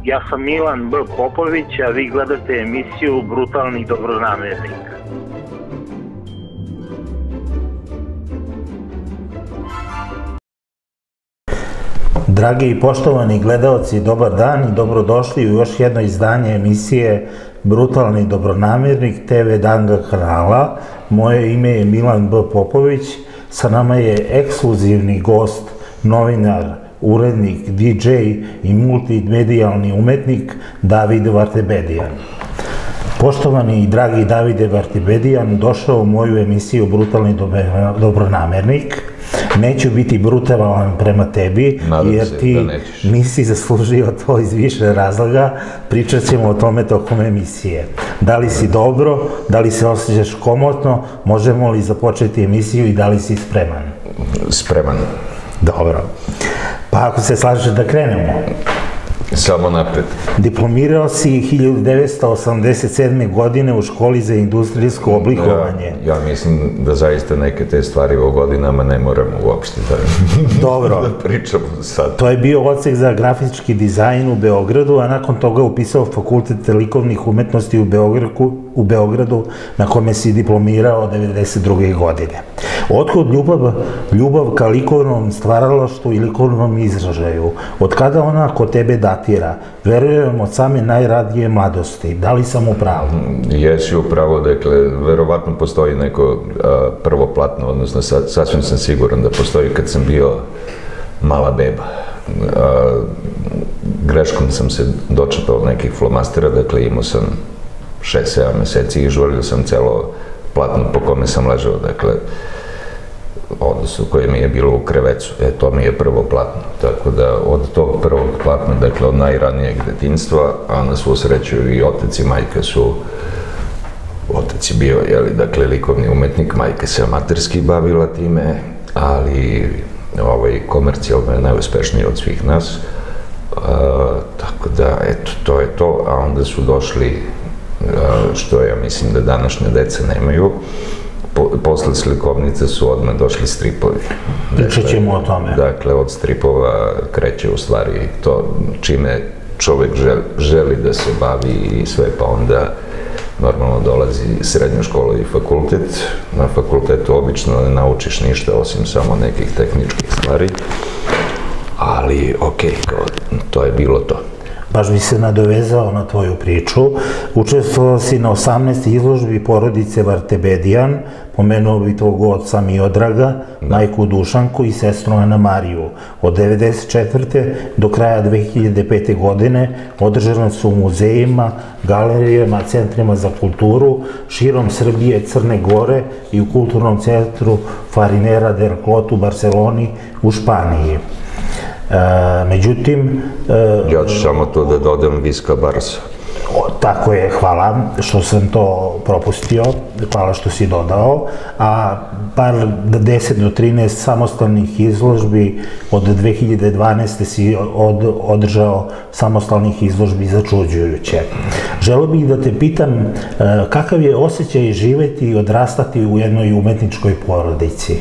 Ja sam Milan B. Popović, a vi gledate emisiju Brutalni dobronamernik. Dragi i poštovani gledaoci, dobar dan i dobrodošli u još jedno izdanje emisije Brutalni dobronamernik TV Danga kanala. Moje ime je Milan B. Popović, sa nama je ekskluzivni gost, novinar, urednik, DJ i multimedijalni umetnik David Vartebedijan. Poštovani i dragi Davide Vartebedijan, došao u moju emisiju Brutalni dobronamernik. Neću biti brutalan prema tebi, jer ti nisi zaslužio to iz više razloga. Pričat ćemo o tome tokom emisije. Da li si dobro, da li se osjećaš komotno, možemo li započeti emisiju i da li si spreman? Spreman. Dobro. Pa ako se slažeš da krenemo. Samo napred. Diplomirao si 1987. godine u školi za industrijsko oblikovanje. Ja mislim da zaista neke te stvari o godinama ne moramo uopšte da pričamo sad. To je bio odsek za grafički dizajn u Beogradu, a nakon toga upisao Fakultet likovnih umetnosti u Beogradu, na kome si diplomirao 1992. godine. Otkud ljubav ka likovnom stvaralaštvu i likovnom izražaju? Od kada ona kod tebe datira? Verujem od same najradije mladosti. Da li sam u pravu? Jesi u pravu, dakle, verovatno postoji neko prvo platno, odnosno sasvim sam siguran da postoji kad sam bio mala beba. Greškom sam se dočepao nekih flomastera, dakle imao sam 6-7 meseci i žurio sam celo platno po kome sam ležao, dakle, odnosno koje mi je bilo u krevecu. To mi je prvo platno. Tako da od tog prvog platna, dakle od najranijeg detinjstva, a na svu sreću i otac i majka su, otac je bio, dakle, likovni umetnik, majka se amaterski bavila time, ali komercijalno je najuspešniji od svih nas. Tako da, eto, to je to, a onda su došli, što ja mislim da današnje deca nemaju, posle slikovnice su odmah došli stripovi. Pričat ćemo o tome. Dakle, od stripova kreće u stvari to čime čovek želi da se bavi i sve, pa onda normalno dolazi srednja škola i fakultet. Na fakultetu obično ne naučiš ništa osim samo nekih tehničkih stvari, ali okej, to je bilo to. Baš bi se nadovezao na tvoju priču. Učestvovao si na 18 izložbi porodice Vartebedijan, pomenuo bi tvog oca Miodraga, majku Dušanku i sestru Ana Mariju. Od 1994. do kraja 2005. godine održane su u muzejima, galerijama, centrima za kulturu, širom Srbije, Crne Gore i u kulturnom centru Farinera del Clot u Barceloni u Španiji. Međutim... Ja ću samo to da dodam Viska Barsa. Tako je, hvala što sam to propustio, hvala što si dodao, a par 10 do 13 samostalnih izložbi od 2012. si održao samostalnih izložbi začuđujuće. Želeo bih da te pitam kakav je osjećaj živeti i odrastati u jednoj umetničkoj porodici?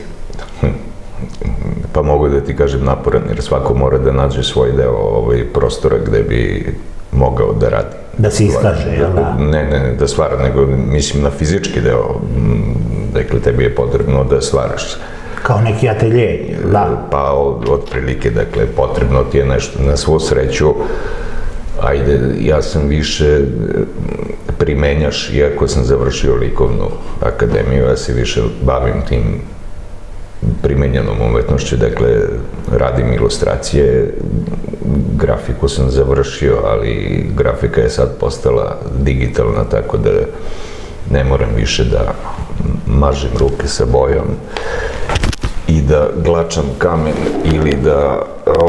Pa mogu da ti kažem naporan, jer svako mora da nađe svoj deo prostora gde bi mogao da radi. Da se iskaže, jel da? Ne da stvara, nego mislim na fizički deo. Dakle, tebi je potrebno da stvaraš. Kao neki atelje, da? Pa, otprilike, dakle, potrebno ti je nešto. Na svu sreću, ajde, ja sam više primenjaš, iako sam završio likovnu akademiju, ja se više bavim tim primenjenom umetnošću, dakle, radim ilustracije, grafiku sam završio, ali grafika je sad postala digitalna, tako da ne moram više da mažem ruke sa bojom i da glačam kamen ili da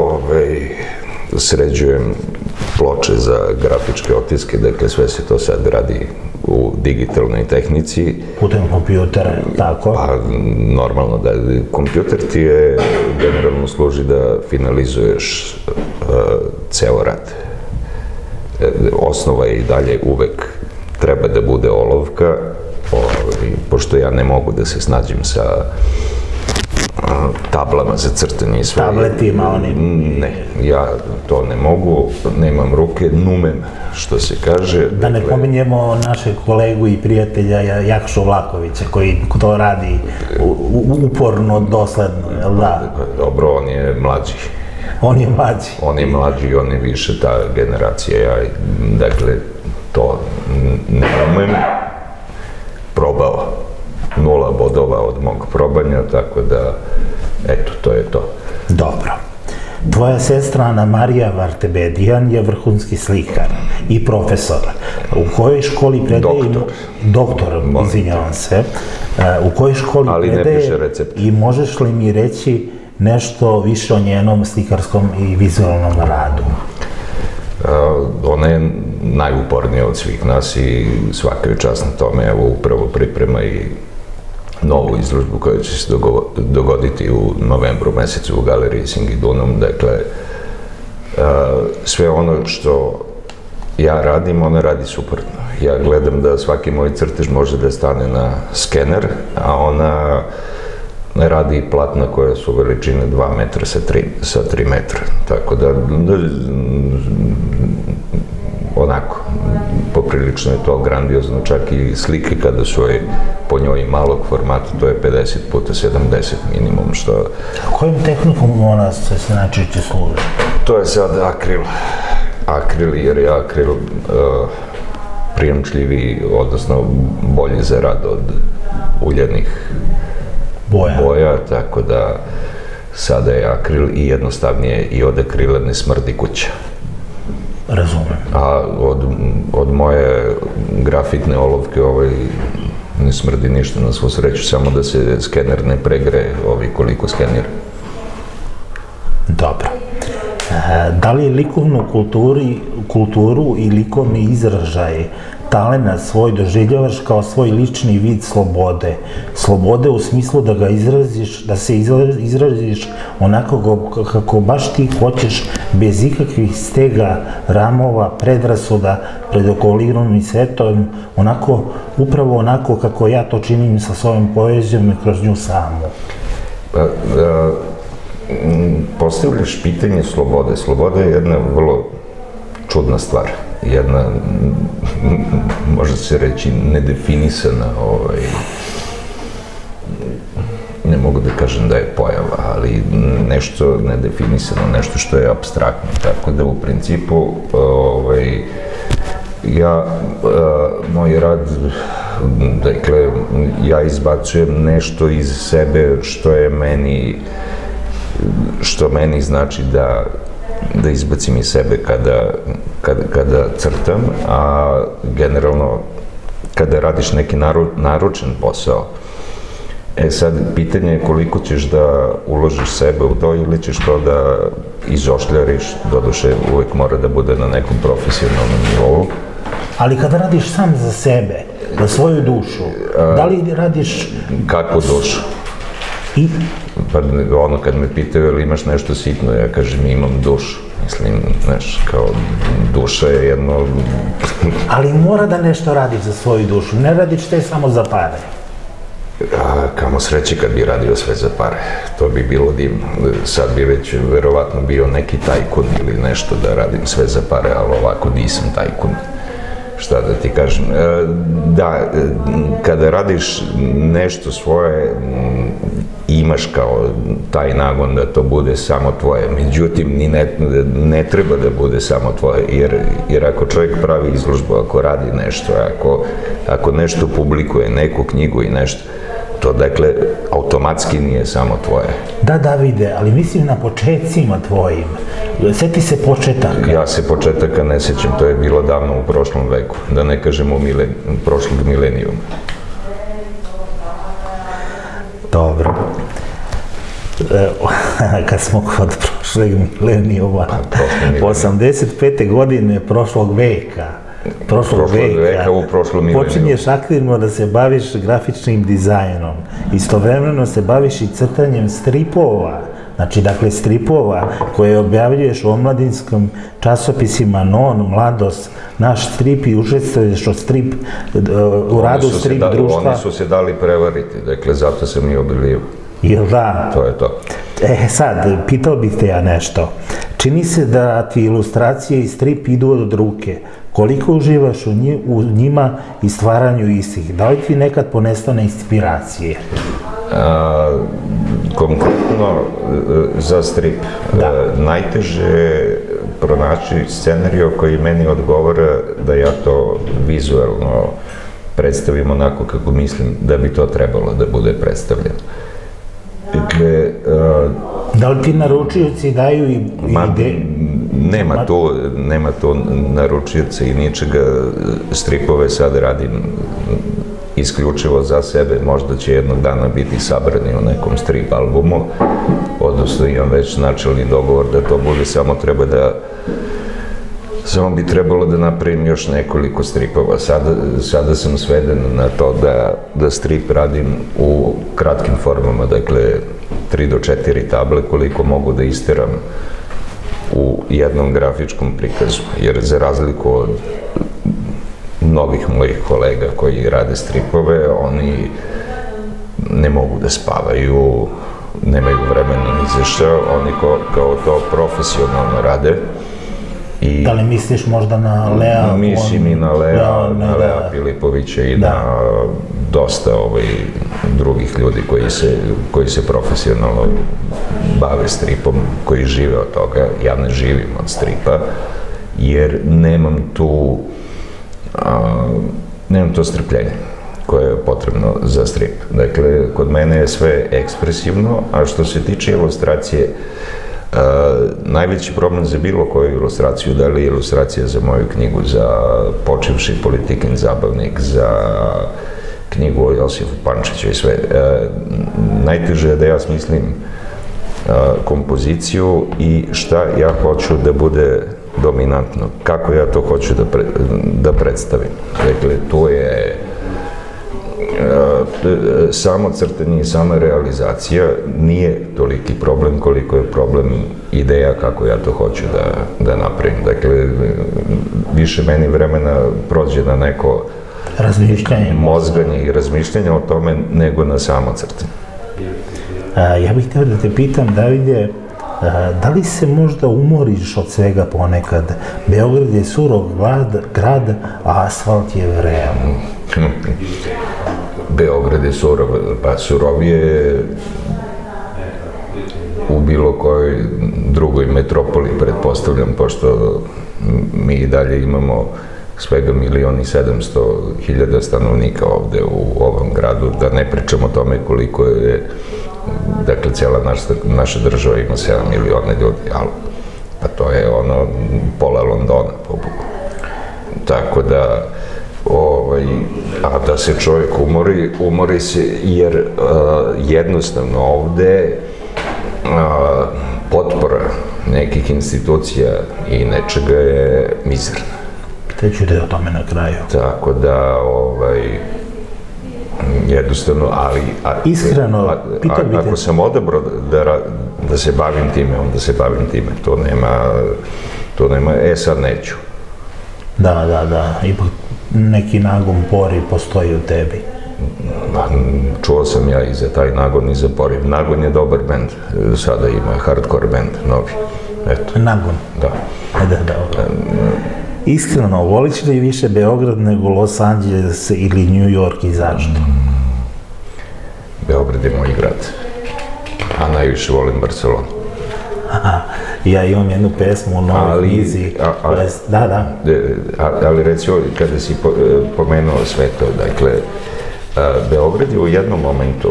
sređujem ploče za grafičke otiske, dakle, sve se to sad radi u digitalnoj tehnici. Putem kompjutera, tako? Pa, normalno da kompjuter ti je, generalno služi da finalizuješ ceo rad. Osnova je i dalje uvek treba da bude olovka, pošto ja ne mogu da se snađem sa tablama za crtanje i sve. Tabletima onim? Ne, ja to ne mogu, nemam ruke, numem, što se kaže. Da ne pominjemo našeg kolegu i prijatelja Jakšu Vlakovića, koji to radi uporno, dosledno, jel da? Dobro, on je mlađi. On je mlađi. On je mlađi i on je više ta generacija. Ja, dakle, to ne umem. Probao. 0 bodova od mog probanja, tako da, eto, to je to. Dobro. Tvoja sestra Ana Marija Vartebedijan je vrhunski slikar i profesor. U kojoj školi predaje... Doktor, izvinjavam se. U kojoj školi predaje i možeš li mi reći nešto više o njenom slikarskom i vizualnom radu? Ona je najupornija od svih nas i svaka je čast na tome. Evo, upravo priprema i novu izložbu koja će se dogoditi u novembru mesecu u galeriji Singidunum. Dakle, sve ono što ja radim, ona radi suprotno. Ja gledam da svaki moj crtež može da stane na skener, a ona ne radi platna koja su veličine 2 metra sa 3 metra. Tako da, onako, poprilično je to grandiozno, čak i slike kada su po njoj malog formata, to je 50 puta 70 minimum, što... Kojim tehnikom ona se najčešće služi? To je sad akril. Akril, jer je akril prijemčljiviji, odnosno bolji za rad od uljenih boja, tako da sada je akril i jednostavnije i od akrila ne smrdi kuća. Razumem. A od moje grafitne olovke ne smrdi ništa, na svu sreću, samo da se skener ne pregre koliko skenira. Dobro. Da li je likovnu kulturu i likovni izražaj talenta svoj doživljavaš kao svoj lični vid slobode? Slobode u smislu da ga izraziš, da se izraziš onako kako baš ti hoćeš, bez ikakvih stega, ramova, predrasuda pred okoliranim svetom, onako, upravo onako kako ja to činim sa svojom poezijom i kroz nju samu. Postavljaš pitanje slobode. Sloboda je jedna vrlo čudna stvar. Jedna, može se reći, nedefinisana, ne mogu da kažem da je pojava, ali nešto nedefinisano, nešto što je apstraktno. Tako da u principu moj rad, dakle, ja izbacujem nešto iz sebe što meni znači da izbacim iz sebe kada crtam, a generalno kada radiš neki naručen posao. Sad, pitanje je koliko ćeš da uložiš sebe u to ili ćeš to da izošljariš, doduše uvek mora da bude na nekom profesionalnom nivou. Ali kada radiš sam za sebe, za svoju dušu, da li radiš... Kakvu dušu? I? Pa ono, kad me pitaju ili imaš nešto sitno, ja kažem imam dušu. Mislim, znaš, kao duša je jedno... Ali mora da nešto radiš za svoju dušu, ne radiš te samo za pare. Kamo sreće kad bi radio sve za pare, to bi bilo divno. Sad bi već verovatno bio neki tajkun ili nešto da radim sve za pare, ali ovako nisam tajkun. Šta da ti kažem? Da, kada radiš nešto svoje, imaš kao taj nagon da to bude samo tvoje. Međutim, ne treba da bude samo tvoje, jer ako čovjek pravi izložbu, ako radi nešto, ako nešto publikuje, neku knjigu i nešto, to, dakle, automatski nije samo tvoje. Da, Davide, ali mislim na početcima tvojim. Sjeti se početaka. Ja se početaka ne sjećam, to je bilo davno u prošlom veku, da ne kažem u prošlog milenijuma. Dobro. Kad smo kod prošlog milenijuma, 85. godine prošlog veka, počinješ aktivno da se baviš grafičnim dizajnom. Istovremeno se baviš i crtanjem stripova, stripova koje objavljuješ u omladinskim časopisima Non, Mladost, Naš strip i učestvuješ u radu strip društva. Oni su se dali prevariti, dakle, zato sam i objavio. Jel da? To je to. Sad, pitao bih te ja nešto. Čini se da ti ilustracije i strip idu od ruke. Koliko uživaš u njima i stvaranju istih? Da li ti nekad ponestane inspiracije? Konkretno za strip. Najteže je pronaći scenariju koji meni odgovara da ja to vizualno predstavim onako kako mislim da bi to trebalo da bude predstavljeno. Da li ti naručioci daju i ideje? Nema tu naručioca i ničega. Stripove sad radim isključivo za sebe, možda će jednog dana biti sabrani u nekom strip albumu, odnosno imam već načelni dogovor da to bude, samo bi trebalo da napravim još nekoliko stripova. Sada sam sveden na to da strip radim u kratkim formama, dakle 3 do 4 table, koliko mogu da isteram u jednom grafičkom prikazu, jer za razliku od mnogih mojih kolega koji rade stripove, oni ne mogu da spavaju, nemaju vremena ni za šta, oni kao to profesionalno rade. Da li misliš možda na Lea? Mislim i na Lea Filipovića i na dosta drugih ljudi koji se profesionalno bave stripom, koji žive od toga. Ja ne živim od stripa, jer nemam to strpljenje koje je potrebno za strip. Dakle, kod mene je sve ekspresivno, a što se tiče ilustracije, najveći problem za bilo koju ilustraciju, da li je ilustracija za moju knjigu, za Počivši Politikin zabavnik, za knjigu o Josifu Pančiću i sve, najteže je da ja smislim kompoziciju i šta ja hoću da bude dominantno, kako ja to hoću da predstavim. Dakle, to je samo crtanje i sama realizacija nije toliki problem koliko je problem ideja kako ja to hoću da napravim. Dakle, više meni vremena prođe na neko mozganje i razmišljanje o tome nego na samo crtanje. Ja bih htio da te pitam, Davide, da li se možda umoriš od svega ponekad? Beograd je surov grad, a asfalt je vrean. Beograd je surov, pa surovije u bilo kojoj drugoj metropoli, pretpostavljam, pošto mi i dalje imamo svega 1.700.000 stanovnika ovde u ovom gradu, da ne pričamo o tome koliko je, dakle, cijela naša država ima 7 miliona ljudi, ali pa to je ono pola Londona, pobuku. Tako da, a da se čovjek umori se, jer jednostavno ovde potpora nekih institucija i nečega je mizerna. Pitaću te o tome na kraju. Tako da, jednostavno, ali iskreno, ako sam odabrao da se bavim time, onda se bavim time. To nema, sad neću. Da, ipak neki nagon, poriv postoji u tebi. Čuo sam ja i za taj nagon i za poriv. Nagon je dobar bend, sada ima hardcore bend, novi. Nagon? Da. Iskreno, voliš li više Beograd nego Los Angeles ili New York i zašto? Beograd je moj grad, a najviše volim Barcelonu. Ja imam jednu pesmu u novoj knjizi. Da. Ali recimo, kada si pomenuo sve to, dakle, Beograd je u jednom momentu,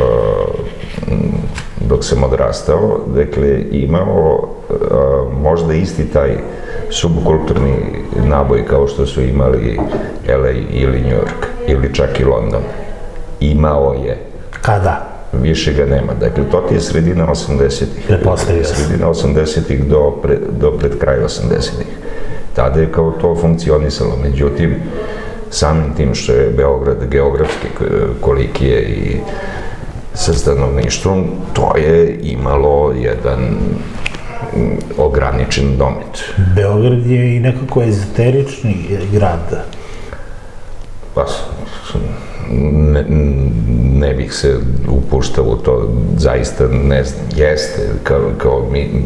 dok sam odrastao, dakle, imao možda isti taj subkulturni naboj kao što su imali LA ili New York, ili čak i London. Imao je. Kada? Više ga nema. Dakle, to ti je sredina 80-ih. Sredina 80-ih do pred kraj 80-ih. Tada je kao to funkcionisalo. Međutim, samim tim što je Beograd geografski koliki je i sa stanovništvom, to je imalo jedan ograničen domet. Beograd je i nekako ezoterični grad. Pa, ne bih se upuštao u to, zaista ne znam, jeste, kao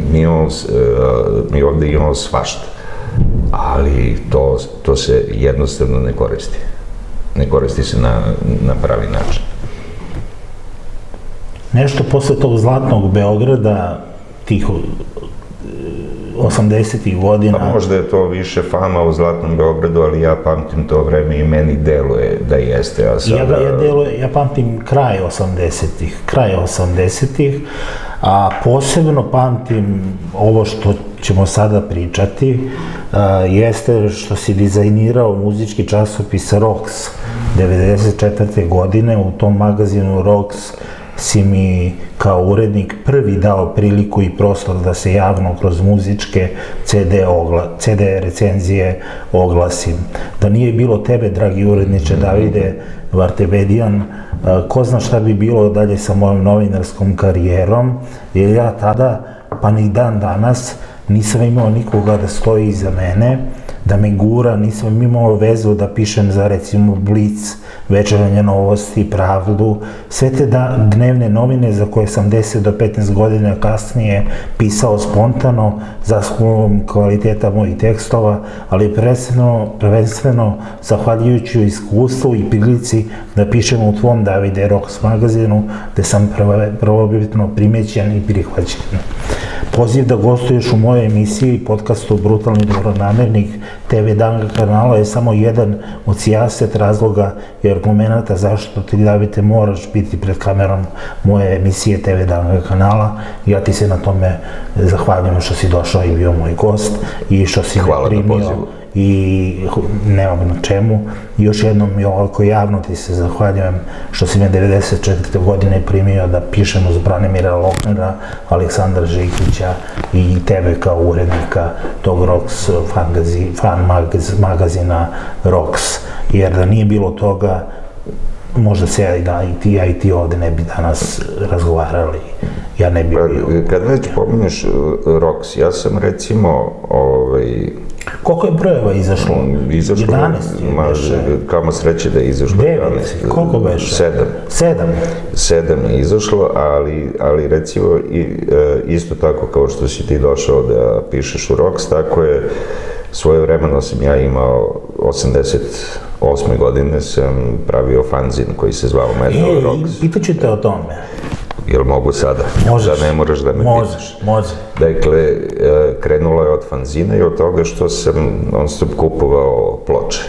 mi ovde imamo svašta, ali to se jednostavno ne koristi. Ne koristi se na pravi način. Nešto posle tog zlatnog Beograda, tih 80-ih godina... Pa možda je to više fama u Zlatnom Beogradu, ali ja pamtim to vreme i meni deluje da jeste, a sada... Ja pamtim kraj 80-ih, a posebno pamtim ovo što ćemo sada pričati, jeste što si dizajnirao muzički časopis ROX 94. godine. U tom magazinu ROX si mi kao urednik prvi dao priliku i prostor da se javno kroz muzičke CD recenzije oglasim. Da nije bilo tebe, dragi uredniče Davide Vartebedijan, ko zna šta bi bilo dalje sa mojom novinarskom karijerom, jer ja tada, pa ni dan danas, nisam imao nikoga da stoji iza mene, da me gura, nisam imao vezu da pišem za recimo Blic, Večernje novosti, Pravdu, sve te dnevne novine za koje sam 10 do 15 godina kasnije pisao spontano, zaslužom kvaliteta mojih tekstova, ali prvenstveno zahvaljujući iskustvu i prilici da pišem u tvom Davide ROX magazinu, gde sam prvobitno primećen i prihvaćen. Poziv da gostuješ u mojoj emisiji i podcastu Brutalni dobronamernik TV Danga kanala je samo jedan od sijaset razloga i argumenta zašto ti, Davide, moraš biti pred kamerom moje emisije TV Danga kanala. Ja ti se na tome zahvaljujem što si došao i bio moj gost i što si me primio i nemam na čemu. I još jednom i ovako javno ti se zahvaljujem što si me 94. godine primio da pišem uz Branimira Loknera, Aleksandra Živkovića i tebe kao urednika tog ROX fan magazina ROX, jer da nije bilo toga možda se ja i ti ovde ne bi danas razgovarali, ja ne bi bio. Kad već pominješ ROX, ja sam recimo koliko je brojeva izašlo? 11 je. Kamo sreće da je izašlo 11. Koliko beše? 7 je izašlo, ali recimo isto tako kao što si ti došao da pišeš u ROX, tako je svoje vremeno sam ja imao 88. godine sam pravio fanzin koji se zvao Metal ROX. Pitaću te o tome. Jel mogu sada? Možeš. Da ne moraš da me pitaš. Može. Dakle, krenulo je od fanzina i od toga što sam non-stop kupovao ploče.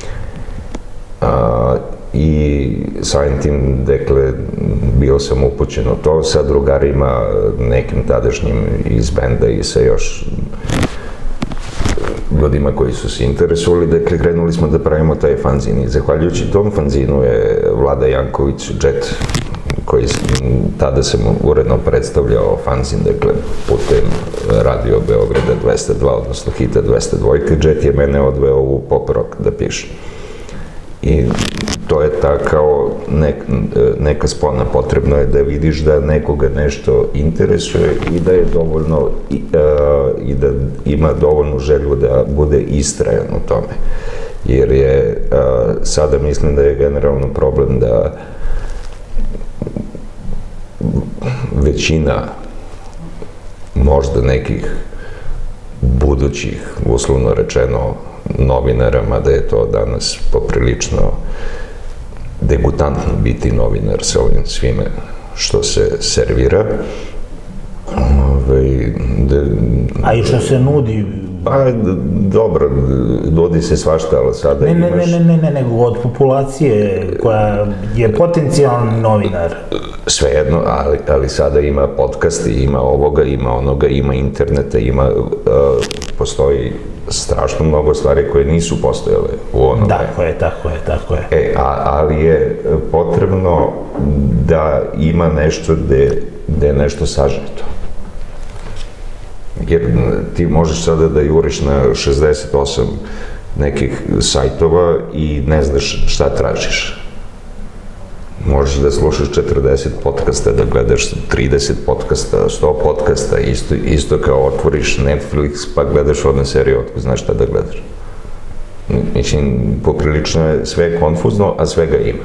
I samim tim, dakle, bio sam upućen u to sa drugarima, nekim tadašnjim iz benda i sa još ljudima koji su se interesovali, dakle, krenuli smo da pravimo taj fanzin. I zahvaljujući tom fanzinu je Vlada Janković, Jet, koji tada sam uredno predstavljao fanzin, dakle, putem Radio Beograda 202, odnosno Hita 202, Jet je mene odveo u pop rock da pišem. I to je ta kao neka spona, potrebno je da vidiš da nekoga nešto interesuje i da je dovoljno, i da ima dovoljnu želju da bude istrajan u tome. Jer je, sada mislim da je generalno problem da većina možda nekih budućih, uslovno rečeno, novinara, mada je to danas poprilično degutantno biti novinar sa ovim svime što se servira. A i što se nudi? Pa, dobro, nudi se svašta, ali sada imaš... Ne, nego od populacije koja je potencijalni novinar. Svejedno, ali sada ima podcasti, ima ovoga, ima onoga, ima interneta, postoji strašno mnogo stvari koje nisu postojale u onome. Tako je. Ali je potrebno da ima nešto gde je nešto sažeto. Jer ti možeš sada da juriš na 68 nekih sajtova i ne znaš šta tražiš. Možeš da slušaš 40 podcasta, da gledaš 30 podcasta, 100 podcasta, isto kao otvoriš Netflix pa gledaš odne serije, otko znaš šta da gledaš. mislim, poprilično je sve konfuzno, a svega ima.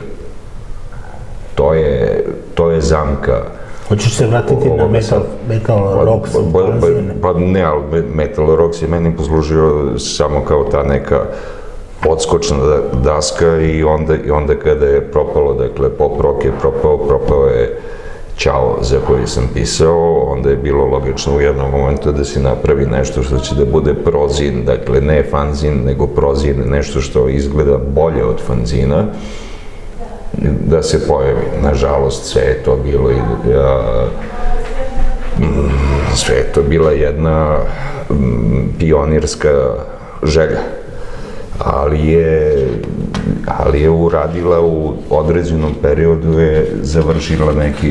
To je zamka. Hoćeš se vratiti na Metal Rocks? Pa ne, ali Metal Rocks je meni poslužio samo kao ta neka odskočna daska i onda kada je propalo, dakle, pop rock je propao je Ćao za koji sam pisao, onda je bilo logično u jednom momentu da se napravi nešto što će da bude prozin, dakle ne fanzin, nego prozin, nešto što izgleda bolje od fanzina, da se pojavi. Nažalost, sve je to bilo sve je to bila jedna pionirska želja, ali je uradila u određenom periodu, je završila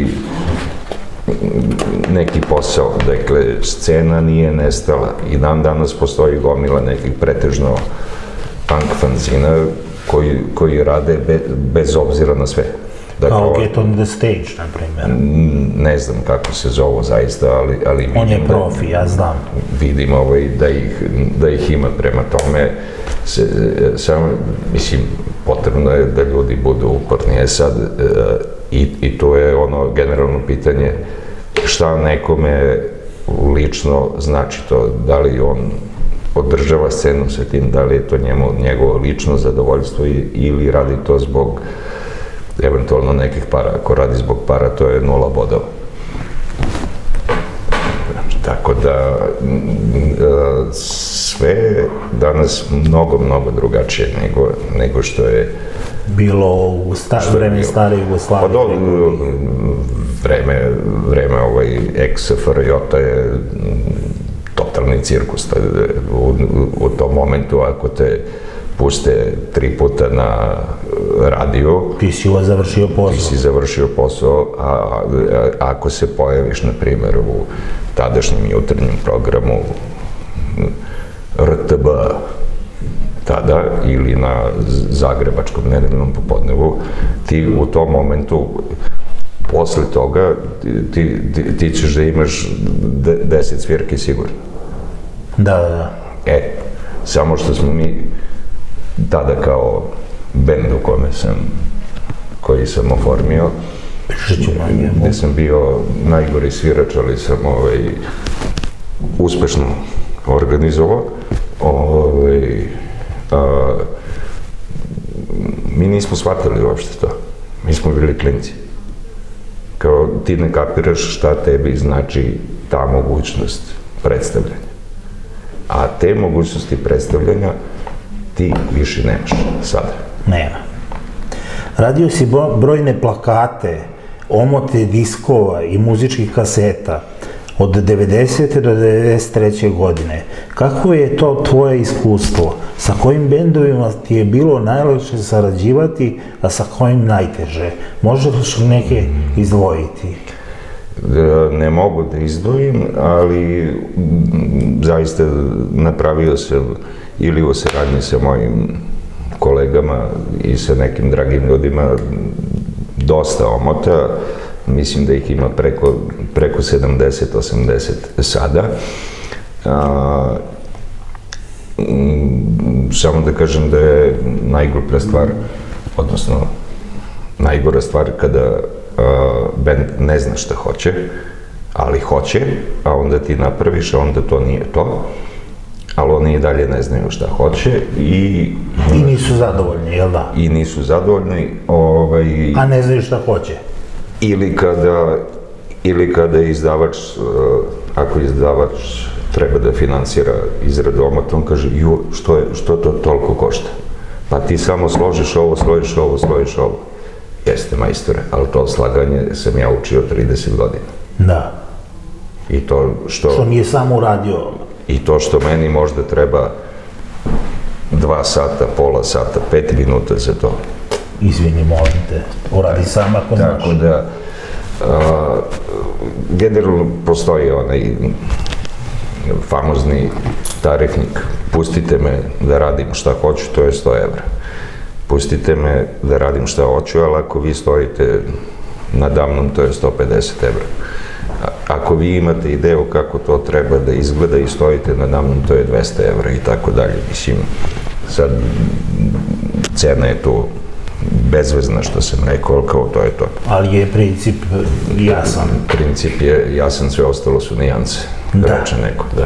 neki posao. Dakle, scena nije nestala i dan danas postoji gomila nekih pretežno punk fanzina koji rade bez obzira na sve. Kao Get on the Stage, na primjer. Ne znam kako se zovu zaista, ali on je profi, ja znam. Vidim da ih ima, prema tome. Samo, mislim, potrebno je da ljudi budu uporni. Sad, i to je ono generalno pitanje, šta nekome lično znači to, da li on održava scenu sa tim, da li je to njegovo lično zadovoljstvo ili radi to zbog eventualno nekih para. Ako radi zbog para, to je 0 bodova. Tako da sve danas mnogo drugačije nego što je bilo u vreme stare Jugoslavije. Pa vreme ex-SFRJ je totalni cirkus. U tom momentu, ako te puste 3 puta na radio, ti si završio posao, a ako se pojaviš, na primjer, u tadašnjem jutarnjem programu RTB tada ili na zagrebačkom nedeljnom popodnevu, ti u tom momentu, posle toga, ti ćeš da imaš 10 svirki sigurno. Da. Samo što smo mi tada kao bend koji sam oformio, gde sam bio najgori svirač, ali sam uspešno organizovao. Mi nismo shvatili uopšte to. Mi smo bili klinci. Kao ti ne kapiraš šta tebi znači ta mogućnost predstavljanja. A te mogućnosti predstavljanja ti više nemaš sada. Nema. Radio si brojne plakate, omote diskova i muzičkih kaseta od 90. do 93. godine. Kako je to tvoje iskustvo? Sa kojim bendovima ti je bilo najlakše sarađivati, a sa kojim najteže? Možeš li neke izdvojiti? Ne mogu da izdvojim, ali zaista napravio sam ili u saradnji sa mojim kolegama i sa nekim dragim ljudima dosta omota. Mislim da ih ima preko 70-80 sada. Samo da kažem da je najgluplja stvar, odnosno najgora stvar kada bend ne zna šta hoće, ali hoće, a onda ti napraviš, a onda to nije to, ali oni i dalje ne znaju šta hoće i nisu zadovoljni, jel da? I nisu zadovoljni. A ne znaju šta hoće? Ili kada izdavač, ako izdavač treba da finansira izradu omota, on kaže, što to toliko košta? Pa ti samo složiš ovo, složiš ovo. Jeste, majstore, ali to slaganje sam ja učio 30 godina. Da. I to što nije samo uradio. I to što meni možda treba 2 sata, pola sata, 5 minuta za to. Izvini, molim te, uradi sam ako znaš. Tako da, generalno postoji onaj famozni tarifnik, pustite me da radim šta hoću, to je 100 evra. Pustite me da radim šta hoću, ali ako vi stojite nadamnom, to je 150 evra. Ako vi imate ideju kako to treba da izgleda i stojite nadamnom, to je 200 evra i tako dalje. Mislim, Sad, cena je tu bezvezna, što sam rekao, kao to je to. Ali je princip jasan. Princip je jasan, sve ostalo su nijanse, reče neko, da.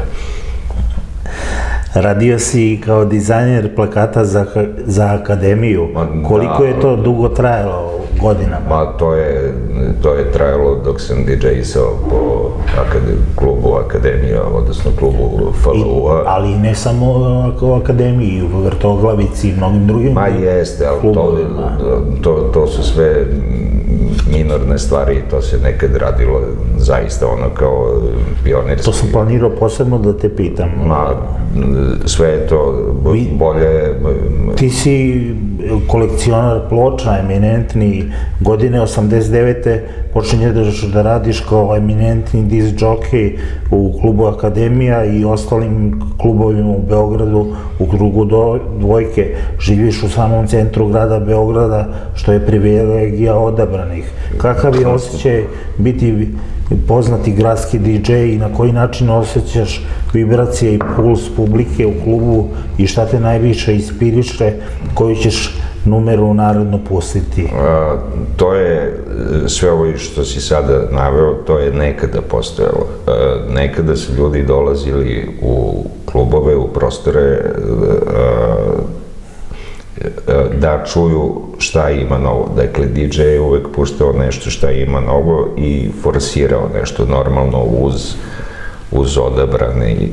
Radio si kao dizajner plakata za akademiju. Koliko je to dugo trajalo godinama? Ma, to je trajalo dok sam DJ-isao po klubu Akademija, odnosno klubu FLU-a. Ali ne samo u Akademiji, u Vrtoglavici i mnogim drugim Ma jeste, ali to su sve minorne stvari i to se nekad radilo zaista ono kao pionirski. To sam planirao posebno da te pitam. Ma, sve je to bolje. Ti si kolekcionar ploča, eminentni, godine 89. počinješ da radiš kao eminentni disc jockey u klubu Akademija i ostalim klubovima u Beogradu u krugu dvojke. Živiš u samom centru grada Beograda, što je privilegija odabranih. Kakav je osjećaj biti poznati gradski DJ i na koji način osjećaš vibracije i puls publike u klubu i šta te najviše inspiriše, koju ćeš numeru naredno pustiti? To je, sve ovo što si sada naveo, to je nekada postojalo. Nekada su ljudi dolazili u klubove, u prostore, da čuju šta ima novo. Dakle, DJ je uvek puštao nešto šta ima novo i forsirao nešto normalno uz odabrani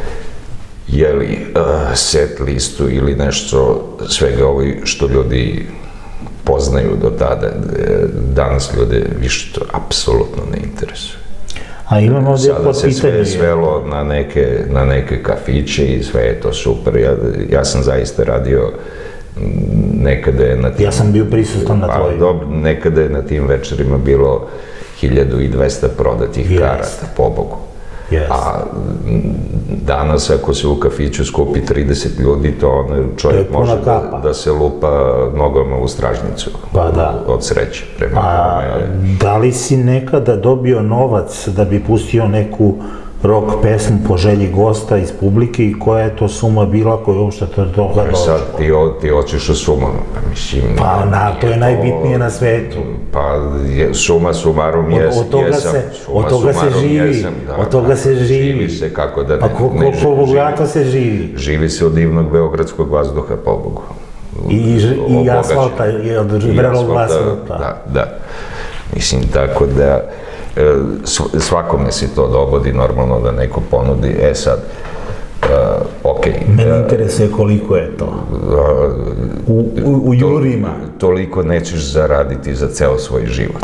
set listu ili nešto svega ovo što ljudi poznaju do tada. Danas ljude više to apsolutno ne interesuje. A imamo ovdje sada pod se sve pitanje. svelo na neke kafiće i sve je to super. Ja sam zaista radio nekada je na tim... Ja sam bio prisutan na tvojim. Dobro, nekada je na tim večerima bilo 1200 prodatih karata, pobogu. A danas ako se u kafiću skupi 30 ljudi, to čovjek može da se lupa nogama u stražnicu od sreće. A da li si nekada dobio novac da bi pustio neku rock pesmu po želji gosta iz publike i koja je to suma bila koja uopšte to toga došlo? Sad ti hoćeš o sumama, pa mislim... Pa to je najbitnije na svetu. Pa suma sumarum jesam. Od toga se živi. Od toga se živi. Živi se kako da ne živi. A koliko bogato se živi? Živi se od divnog beogradskog vazduha, pobogu. I asfalta, i od vrelog asfalta. Da. Mislim, tako da... svakome se to dogodi normalno da neko ponudi, sad, okej. Mene interesuje koliko je to. U jurima. Toliko nećeš zaraditi za ceo svoj život.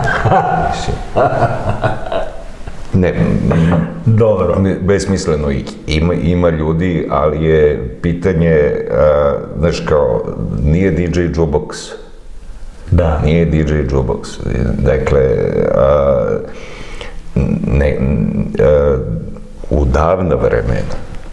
Ne, dobro. Besmisleno ima ljudi, ali je pitanje, znaš kao, nije DJ jukebox. Da. Nije DJ jukebox. Dakle, u davna vremena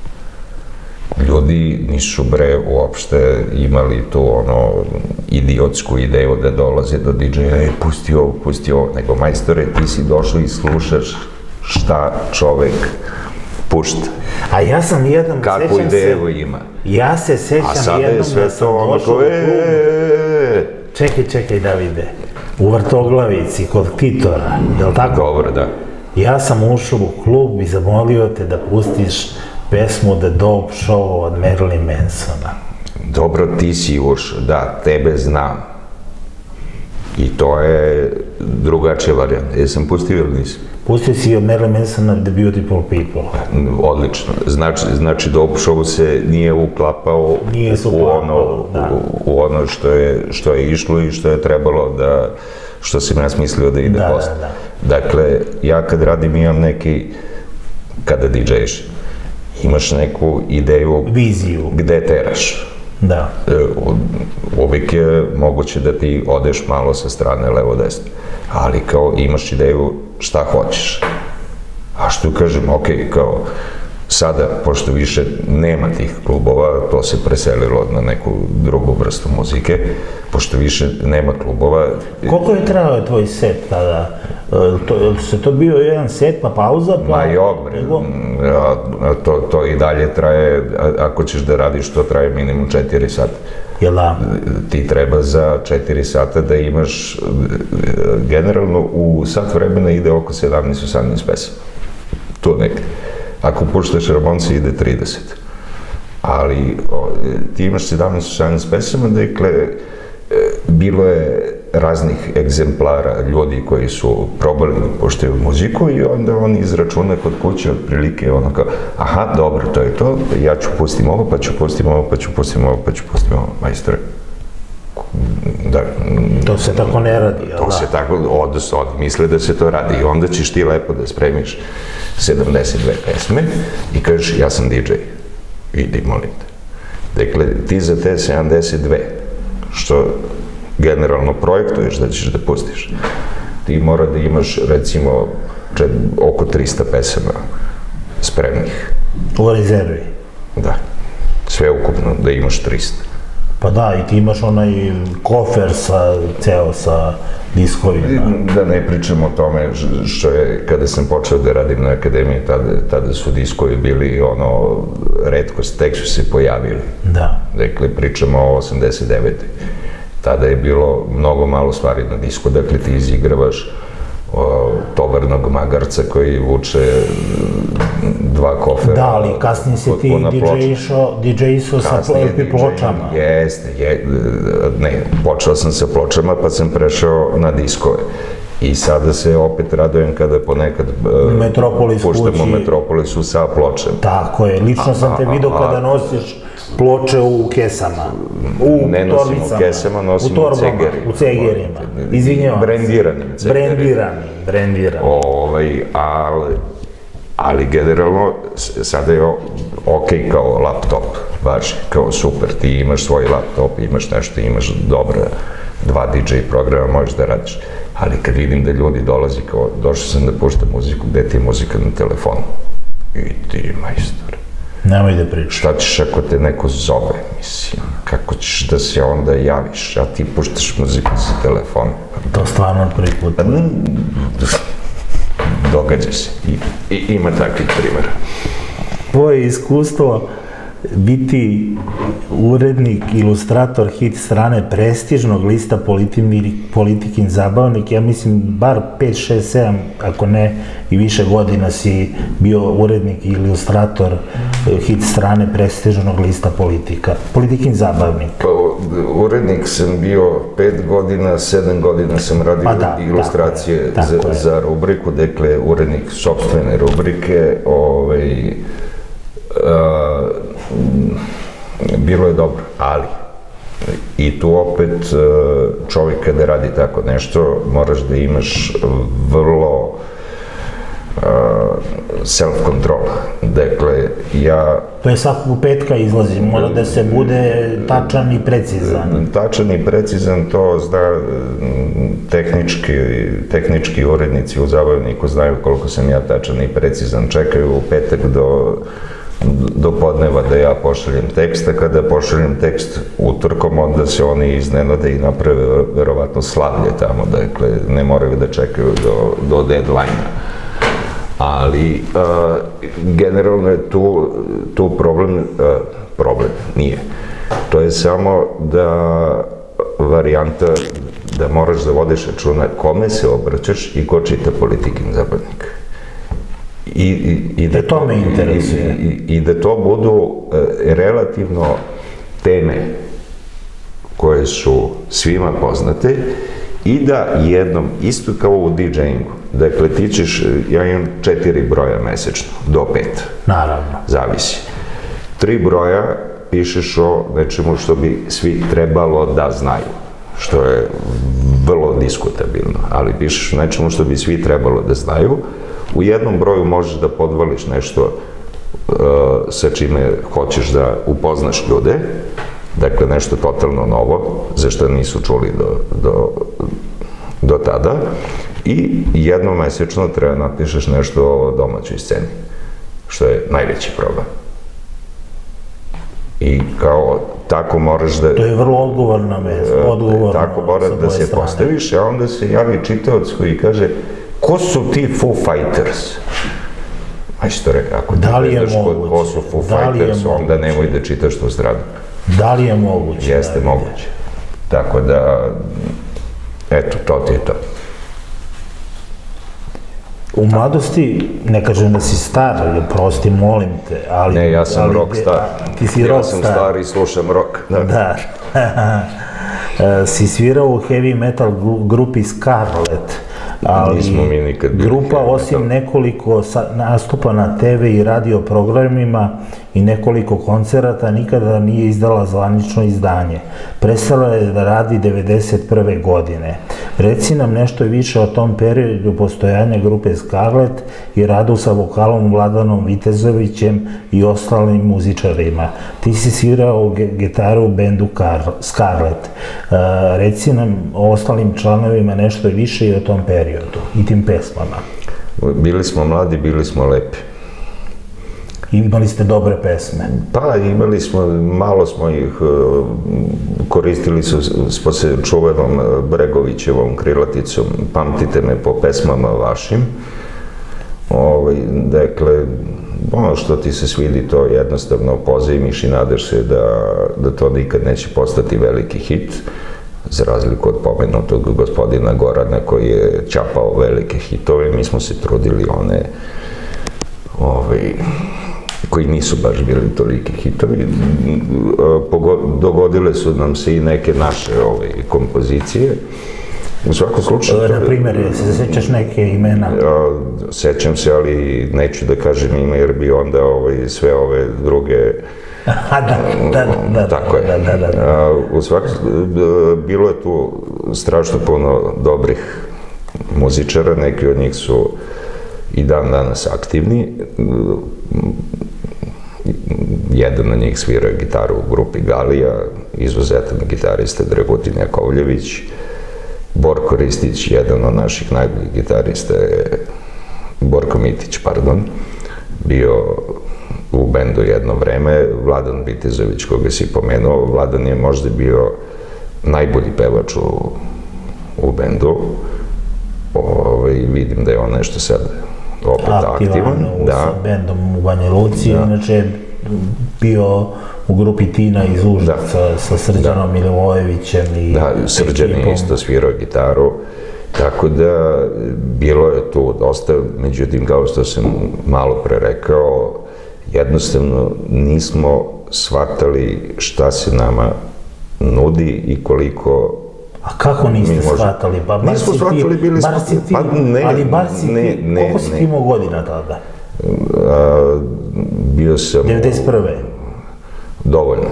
ljudi nisu uopšte imali tu idiotsku ideju da dolaze do DJ-a, pusti ovo, nego majstore, ti si došao i slušaš šta čovek pušta. A ja sam jednom, kakvu ideju ima. Ja se sećam jednom da sam došao u klub. Čekaj, Davide, u Vrtoglavici, kod Titora, je li tako? Dobro, da. Ja sam ušao u klub i zamolio te da pustiš pesmu The Dope Show od Marilyn Mansona. Dobro, ti si ušao, da, tebe znam. I to je drugačija varijanta. Jesam pustio ili nisam? Pustio si od Marilyn Mansona The Beautiful People. Odlično. Znači, Dope Show se nije uklapao u ono što je išlo i što je trebalo da, što sam ja smislio da ide posle. Dakle, ja kad radim imam neki, kada DJ-iš, imaš neku ideju, viziju, gde teraš. Da. Uvijek je moguće da ti odeš malo sa strane levo-desno, ali kao imaš ideju šta hoćeš. A što kažem, okej, kao Sada, pošto više nema tih klubova, to se preselilo na neku drugu vrstu muzike, pošto više nema klubova... Koliko je trajao tvoj set tada? Se to bio jedan set, pa pauza? Ma jok, bre, to i dalje traje, ako ćeš da radiš, to traje minimum 4 sata. Jel da? Ti treba za 4 sata da imaš, generalno u sat vremena ide oko 17-18 pesama. To nekde. Ako puštaš Ramonce ide 30. Ali ti imaš 17-18 pesama, dakle, bilo je raznih egzemplara ljudi koji su probali da puštaju muziku i onda oni izračuna kod kuće otprilike ono kao, aha, dobro, to je to, ja ću pustim ovo, pa ću pustim ovo, pa ću pustim ovo, pa ću pustim ovo, majstore. To se tako ne radi, jel da? To se tako, misle da se to radi i onda ćeš ti lepo da spremiš 72 pesme i kažeš, ja sam DJ, idi, molim te. Dakle, ti za te 72, što generalno projektuješ da ćeš da pustiš, ti mora da imaš, recimo, oko 300 pesama spremnih. U rezervi? Da, sve ukupno, da imaš 300. Pa da, i ti imaš onaj kofer ceo sa diskovima. Da ne pričam o tome što je, kada sam počeo da radim na akademiji, tada su diskovi bili ono, retkost, tek su se pojavili. Da. Dakle, pričamo o 89. Tada je bilo mnogo malo stvari na disku, dakle ti izigravaš tovarnog magarca koji vuče 2 kofera. Da, ali kasnije si ti DJ-išao sa LP pločama. Jeste, ne, počeo sam sa pločama pa sam prešao na diskove. I sada se opet radujem kada ponekad puštamo Metropolisu sa pločem. Tako je, lično sam te vidio kada nosiš ploče u kesama, ne nosim u kesama, nosim u cegerima. U cegerima, izvinjavam se. Brendiranim cegerima. Brendiranim. Ali generalno, sada je ok kao laptop, važi, kao super, ti imaš svoj laptop, imaš nešto, imaš dobra 2 DJ programa, možeš da radiš. Ali kad vidim da ljudi dolazi kao, došao sam da puštam muziku, gde ti je muzika na telefonu? I ti, majstore. Nemoj da pričaš. Šta ćeš ako te neko zove, mislim, kako ćeš da se onda javiš, a ti puštaš muziku sa telefona? To stvarno prvi put. Događa se. I ima takvih primjera. Tvoje iskustvo biti urednik, ilustrator hit strane prestižnog lista Politikin zabavnik, ja mislim bar 5, 6, 7, ako ne i više godina si bio urednik i ilustrator hit strane prestižnog lista Politikin zabavnik. Pa, urednik sam bio 5 godina, 7 godina sam radio ilustracije za rubriku, dakle urednik sopstvene rubrike, bilo je dobro, ali i tu opet čovjek kada radi tako nešto moraš da imaš vrlo self-control. Dakle, to je svakog petka izlazi, mora da se bude tačan i precizan. Tačan i precizan, to zna tehnički urednici u zabavniku znaju koliko sam ja tačan i precizan, čekaju u petak do podneva da ja pošaljem tekst, a kada pošaljem tekst utorkom, onda se oni iznenade i naprave verovatno slavlje tamo, dakle, ne moraju da čekaju do deadline-a. Ali, generalno je tu problem nije. To je samo da varijanta da moraš da vodiš računa kome se obraćaš i ko čita Politikin zabavnik. To me interesuje. I da to budu relativno teme koje su svima poznate i da jednom, isto kao u DJ-ingu, dakle ti ćeš, ja imam 4 broja mesečno, do 5. Naravno. Zavisi. 3 broja pišeš o nečemu što bi svi trebalo da znaju, što je vrlo diskutabilno, ali pišeš o nečemu što bi svi trebalo da znaju. U jednom broju možeš da podvališ nešto sa čime hoćeš da upoznaš ljude, dakle nešto totalno novo, za što nisu čuli do tada, i jednom mesečno treba napišeš nešto o domaćoj sceni. što je najveći problem. I kao tako moraš da... To je vrlo odgovorno mesto, tako moraš da se postaviš, a onda se javi čitaoc koji kaže ko su ti Foo Fighters? Majstore, ako ti ne znaš ko su Foo Fighters, onda nemoj da čitaš tu stranu. Da li je moguće? Jeste moguće. Tako da, eto, to ti je to. U mladosti, ne kažem da si star, prosti, molim te, ali... Ne, ja sam rock star. Ti si rock star. Ja sam star i slušam rock. Da. Si svirao u heavy metal grupi Scarlet, ali grupa osim nekoliko nastupa na TV i radio programima i nekoliko koncerata nikada nije izdala zvanično izdanje. Prestala je da radi 1991. godine. Reci nam nešto više o tom periodu postojanja grupe Scarlet i radu sa vokalom Vladanom Vitezovićem i ostalim muzičarima. Ti si svirao gitaru u bendu Scarlet. Reci nam o ostalim članovima nešto više i o tom periodu i tim pesmama. Bili smo mladi, bili smo lepi. Imali ste dobre pesme? Pa, imali smo, malo smo ih, koristili smo se čuvenom Bregovićevom krilaticom, pamtite me po pesmama vašim. Dakle, ono što ti se svidi, to jednostavno pozajmiš i nadaš se da to nikad neće postati veliki hit, za razliku od pomenutog gospodina Gorana koji je ćapao velike hitove. Mi smo se trudili one koji nisu baš bili toliki hitovi. Dogodile su nam se i neke naše kompozicije. U svakom slučaju... Na primjer, se sećaš neke imena? Sećam se, ali neću da kažem ime, jer bi onda sve ove druge... Da. Tako je. U svakom slučaju, bilo je tu strašno puno dobrih muzičara, neki od njih su i dan danas aktivni. Jedan od njih svira gitaru u grupi Galija, izuzetan gitarista Dragutin Jakovljević. Borko Ristić, jedan od naših najboljih gitarista je Borko Mitić, bio u bendu jedno vreme. Vladan Vitezović, koga si pomenuo, Vladan je možda bio najbolji pevač u bendu. Vidim da je on nešto sad opet aktivan. Sa bendom u Banja Luci, inače bio u grupi Tina iz Užica sa Srđanom Milivojevićem i ekipom. Da, Srđan je isto svirao gitaru, tako da bilo je tu dosta, međutim, kao što sam malo pre rekao, jednostavno nismo shvatali šta se nama nudi i koliko... A kako niste shvatali? Nismo shvatali, bili smo... Ali bar si ti, koliko si ti imao godina tada? Bio sam... 1991. Dovoljno.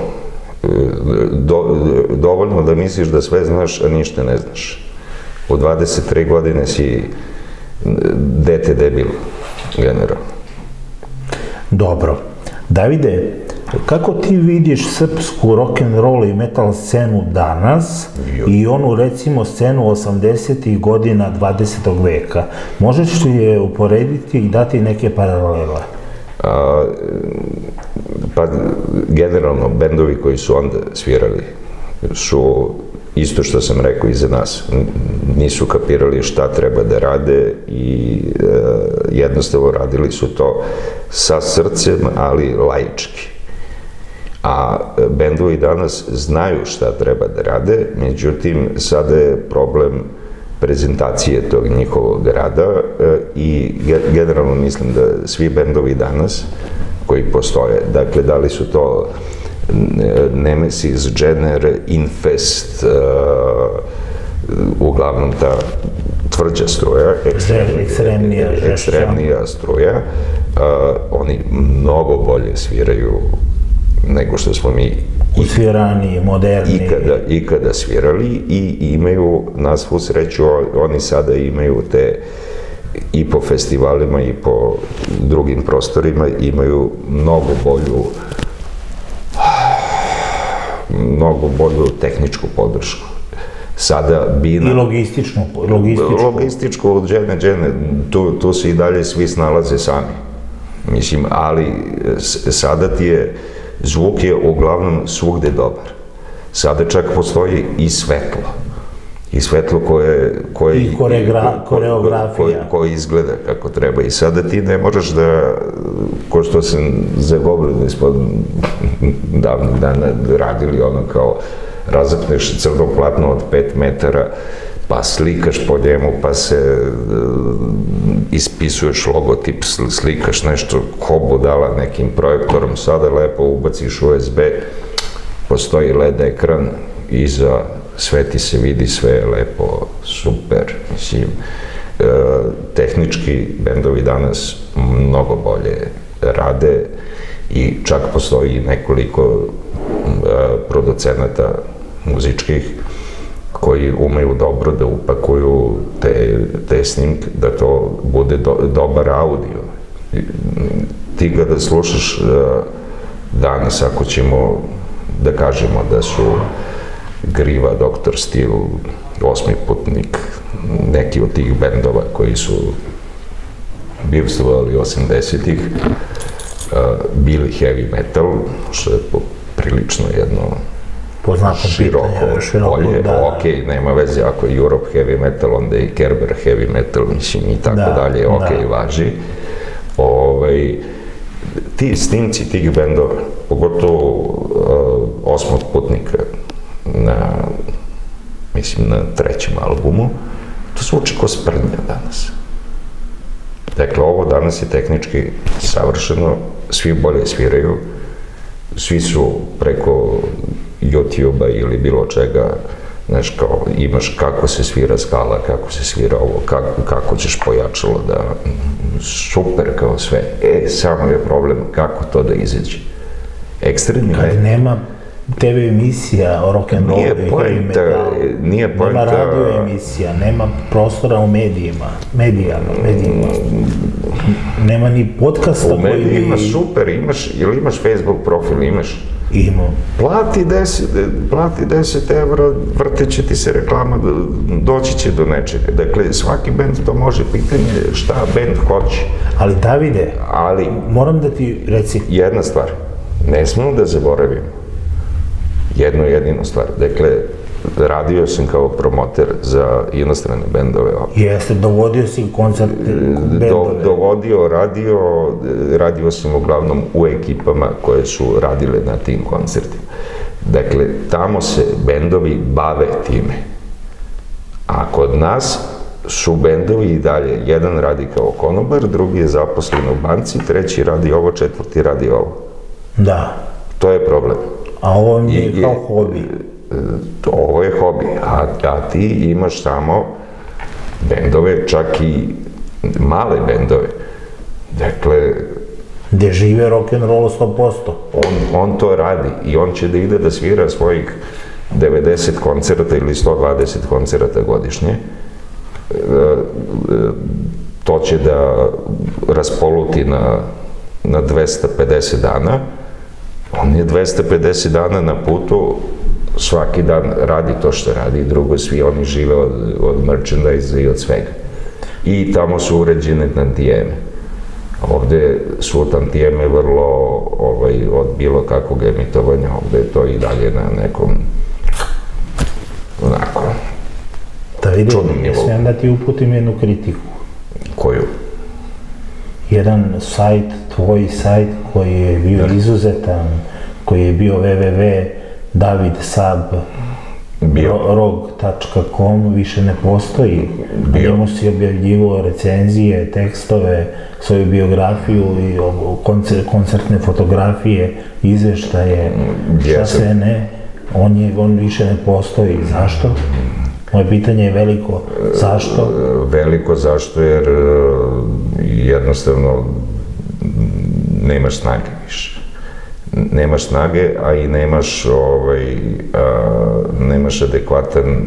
Dovoljno da misliš da sve znaš, a ništa ne znaš. U 23 godine si dete debil, generalno. Dobro. Davide, kako ti vidiš srpsku rock'n'roll i metal scenu danas i onu, recimo, scenu 80. godina 20. veka? Možeš li je uporediti i dati neke paralele? Pa, generalno, bendovi koji su onda svirali su, isto što sam rekao i za nas, nisu kapirali šta treba da rade i jednostavno radili su to sa srcem, ali laički. A bendovi danas znaju šta treba da rade, međutim, sada je problem prezentacije tog njihovog rada i generalno mislim da svi bendovi danas koji postoje, dakle, da li su to Nemesis, Jenner, Infest, uglavnom ta tvrđa struja, ekstremnija struja, oni mnogo bolje sviraju nego što smo mi usvirani, moderni, ikada svirali i imaju, na svu sreću, oni sada imaju te, i po festivalima i po drugim prostorima, imaju mnogo bolju tehničku podršku. Sada Bina... I logističku. Logističku od Džene, tu se i dalje svi snalaze sami. Mislim, ali sada ti je, zvuk je uglavnom svugde dobar. Sada čak postoji i svetlo. I svetlo koje I koreografija. Koje izgleda kako treba. I sada ti ne moraš da, ko što sam za Goblin ispod davnih dana radili ono kao razapneš crno platno od 5 metara, pa slikaš po njemu, pa se ispisuješ logotip, slikaš nešto ko budala nekim projektorom, sada lepo ubaciš USB, postoji LED ekran, iza sve ti se vidi, sve je lepo, super, mislim, tehnički bendovi danas mnogo bolje rade i čak postoji nekoliko producenata muzičkih koji umeju dobro da upakuju te snimke, da to bude dobar audio. Ti ga da slušaš danas, ako ćemo da kažemo da su Griva, Dr. Steel, Osmi putnik, neki od tih bendova koji su bivstvovali 80-ih, bili heavy metal, što je prilično jedno široko polje, ok, nema veze, ako je Europe heavy metal, onda je i Kerber heavy metal, mislim, i tako dalje, ok, važi. Ti snimci tih bendova, pogotovo Osmog putnika, mislim, na 3. albumu, to zvuči ko sprdnja danas. Dakle, ovo danas je tehnički savršeno, svi bolje sviraju, svi su preko YouTube-a ili bilo čega, znaš, kao, imaš kako se svira skala, kako se svira ovo, kako ćeš pojačalo da, super kao sve. Samo je problem kako to da izađe. Ekstremni kad nema TV emisija o rock'n'rollu i heavy metalu, nema radio emisija, nema prostora u medijima, nema ni podcasta koji... U medijima super, ili imaš Facebook profil, imaš? Imam. Plati 10 evra, vrtit će ti se reklama, doći će do nečega. Dakle, svaki bend to može, pitanje šta bend hoće. Ali Davide, moram da ti reci... Jedna stvar, ne smemo da zaboravimo jednu jedinu stvar. Dakle, radio sam kao promoter za inostrane bendove. Jeste, dovodio si koncerte bendove. Radio sam uglavnom u ekipama koje su radile na tim koncertima. Dakle, tamo se bendovi bave time. A kod nas su bendovi i dalje. Jedan radi kao konobar, drugi je zaposlen u banci, treći radi ovo, četvrti radi ovo. Da. To je problem. A ovo mi je kao hobi. Ovo je hobi, a ti imaš samo bendove, čak i male bendove. Dakle... Gde žive rock'n'roll 100%. On to radi i on će da ide da svira svojih 90 koncerta ili 120 koncerta godišnje. To će da raspoluti na 250 dana. On je 250 dana na putu, svaki dan radi to što radi, drugo svi oni žive od merchandise i od svega. I tamo su uređene tantijeme. Ovde su tantijeme vrlo od bilo kakvog emitovanja, ovde je to i dalje na nekom onako čudnom nivou. Smijem da ti uputim jednu kritiku. Koju? Jedan sajt, tvoj sajt koji je bio izuzetan, koji je bio www.davidsab.rog.com, više ne postoji. Na njemu si objavljivo recenzije, tekstove, svoju biografiju i koncertne fotografije, izveštaje, šta se ne, on više ne postoji. Zašto? Moje pitanje je veliko. Zašto? Veliko zašto jer jednostavno nemaš snage više. Nemaš snage, a i nemaš adekvatan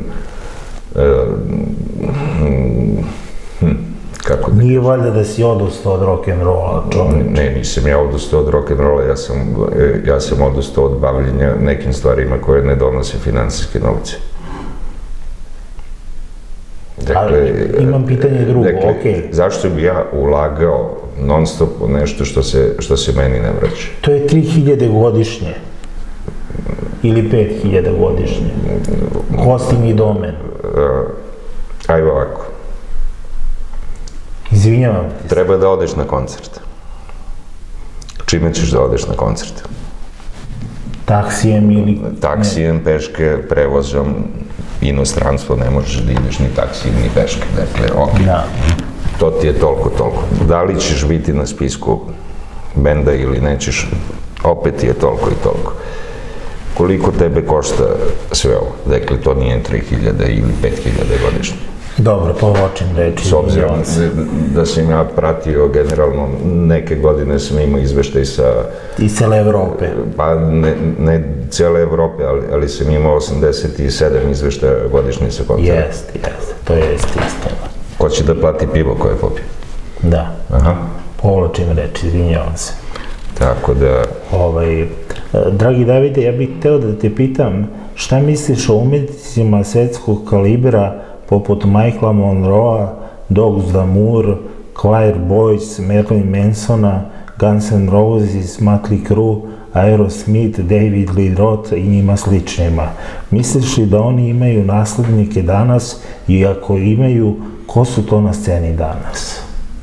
Nije valjda da si odustao od rock'n'rolla, čoveče? Ne, nisam ja odustao od rock'n'rolla, ja sam odustao od bavljenja nekim stvarima koje ne donose finansijske novce. Dakle, imam pitanje drugo, okej. Zašto bi ja ulagao non stop u nešto što se meni ne vraća? To je 3000 godišnje. Ili 5000 godišnje. Hosting i domen. Ajde ovako. Izvinjavam ti. Treba da odeš na koncert. Čime ćeš da odeš na koncert? Taksijem ili... Taksijem, peške, prevozom, inostranstvo, ne možeš da ideš ni taksijem, ni peške. Dakle, okej. To ti je toliko. Da li ćeš biti na spisku benda ili nećeš, opet je toliko i toliko. Koliko tebe košta sve ovo? Dakle, to nije 3000 ili 5000 godišnje. Dobro, povlačim reči. S obzirom da sam ja pratio generalno, neke godine sam imao izveštaj sa... I cele Evrope. Pa ne cele Evrope, ali sam imao 87 izveštaja godišnje sa koncerta. Jeste, to je istina. Ko će da plati pivo koje popije? Da. Povlačim reči, izvinjavam se. Tako da... Dragi Davide, ja bih hteo da te pitam šta misliš o umetnicima svetskog kalibra poput Michaela Monroea, Dogs D'Amour, Claire Boyce, Marilyn Mansona, Guns N' Roses, Mötley Crüe, Aerosmith, David Lee Roth i njima sličnima. Misliš li da oni imaju naslednike danas i ako imaju, ko su to na sceni danas?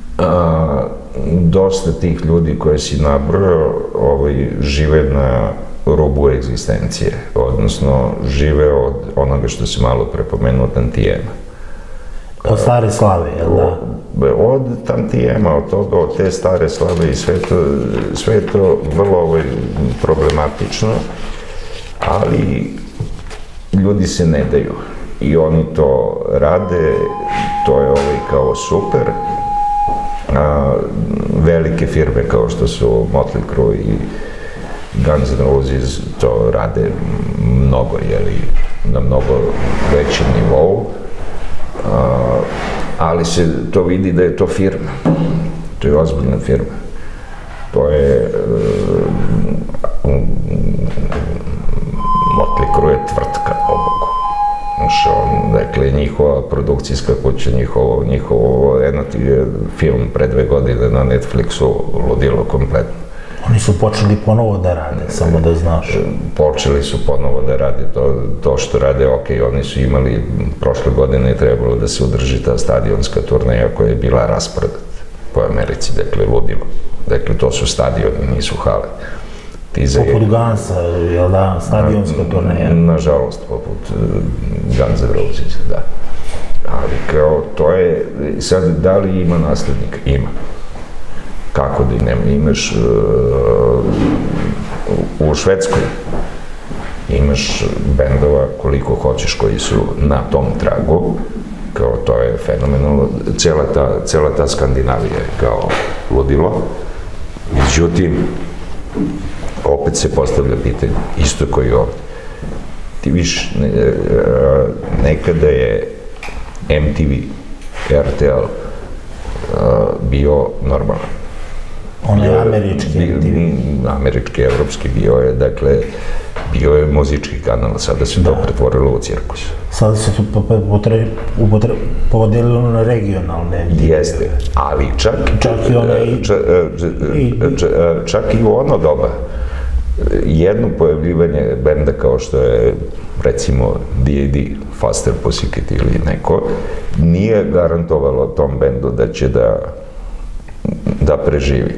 Dosta tih ljudi koje si nabrojao žive na rubu egzistencije, odnosno žive od onoga što si malo prepomenuo, tantijema. Od stare slave, jel da? Od tantijema, od te stare slave i sve je to vrlo problematično, ali ljudi se ne daju i oni to rade, to je kao super. Velike firme kao što su Mötley Crüe i Guns N' Roses to rade mnogo, na mnogo većem nivou, ali se to vidi da je to firma, to je ozbiljna firma. To je Mötley Crüe je tvrtka, obogu. Dakle, njihova produkcijska kuća, njihovo film pre 2 godine na Netflixu ludilo kompletno. Oni su počeli ponovo da rade, samo da znaš. Počeli su ponovo da rade, to što rade, okej, oni su imali, prošle godine je trebalo da se održi ta stadionska turneja koja je bila rasprodata po Americi, dakle, ludilo. Dakle, to su stadioni, nisu hale. Poput Gansa, jel da, stadionska turneja? Nažalost, poput Guns N' Roses, da. Ali kao, to je, sad, da li ima naslednika? Ima. Kako da i nema? Imaš u Švedskoj, imaš bendova koliko hoćeš koji su na tom tragu, kao to je fenomenalno, cijela ta Skandinavija je kao ludilo. Međutim, opet se postavlja pitanje, isto koji ovdje. Ti viš, nekada je MTV, RTL bio normalan. On je američki MTV. Američki, evropski bio je, dakle, bio je muzički kanal, sada se to pretvorilo u cirkus. Sada se to podelilo na regionalne. Jeste, ali čak i u ono doba, jedno pojavljivanje benda kao što je, recimo, D.A.D., Faster Pussycat ili neko, nije garantovalo tom bendu da će da preživi.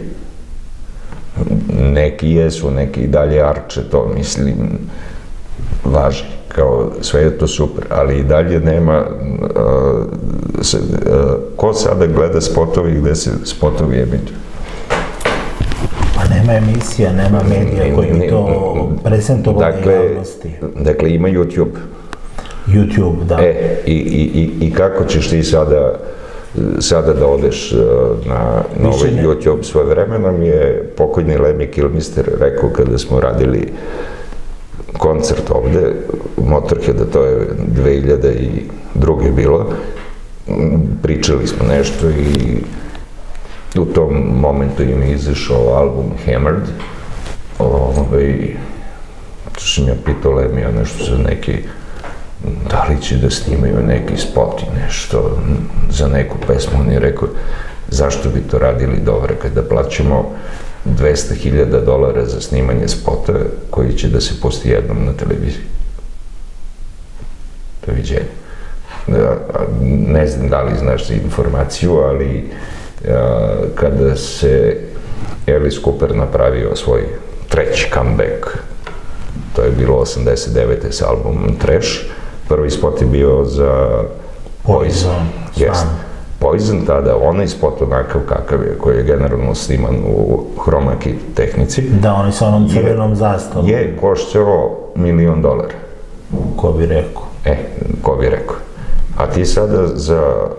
Neki jesu, neki i dalje arče to, mislim, važi, kao sve je to super, ali i dalje nema, ko sada gleda spotovi gde se spotovi emituju? Pa nema emisija, nema medija koji bi to prezentovali javnosti. Dakle, ima YouTube. YouTube, da. I kako ćeš ti sada da odeš na ovaj YouTube? Svoje vremena mi je pokojni Lemmy Kilmister rekao kada smo radili koncert ovde, Motorheada, to je 2002. bilo, pričali smo nešto i u tom momentu im je izašao album Hammered, to sam ja pitao Lemija nešto za neki da li će da snimaju neki spot i nešto za neku pesmu. On je rekao, zašto bi to radili dobro kada plaćamo $200.000 za snimanje spota koji će da se pusti jednom na televiziji. Doviđenja. Ne znam da li znaš za informaciju, ali kada se Alice Cooper napravio svoj treći comeback, to je bilo 89. s albumom Trash, prvi spot je bio za Poison. Poison tada, onaj spot onakav kakav je, koji je generalno sniman u chroma key tehnici. Da, oni sa onom crvenom zastavom. Je koštao $1 milion. Ko bi rekao? Ko bi rekao. A ti sada za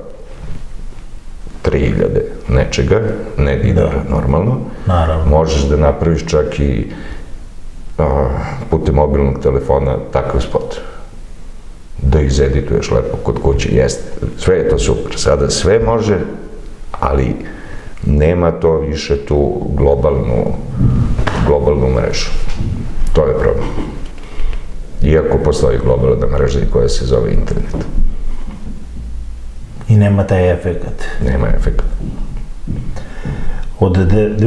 3.000 nečega, ne dinara normalno, možeš da napraviš čak i putem mobilnog telefona takav spot. Da izedituješ lepo kod kuće, jeste. Sve je to super. Sada sve može, ali nema to više tu globalnu mrežu. To je problem. Iako postoji globalna mreža koja se zove internet. I nema taj efekat. Nema efekat. Od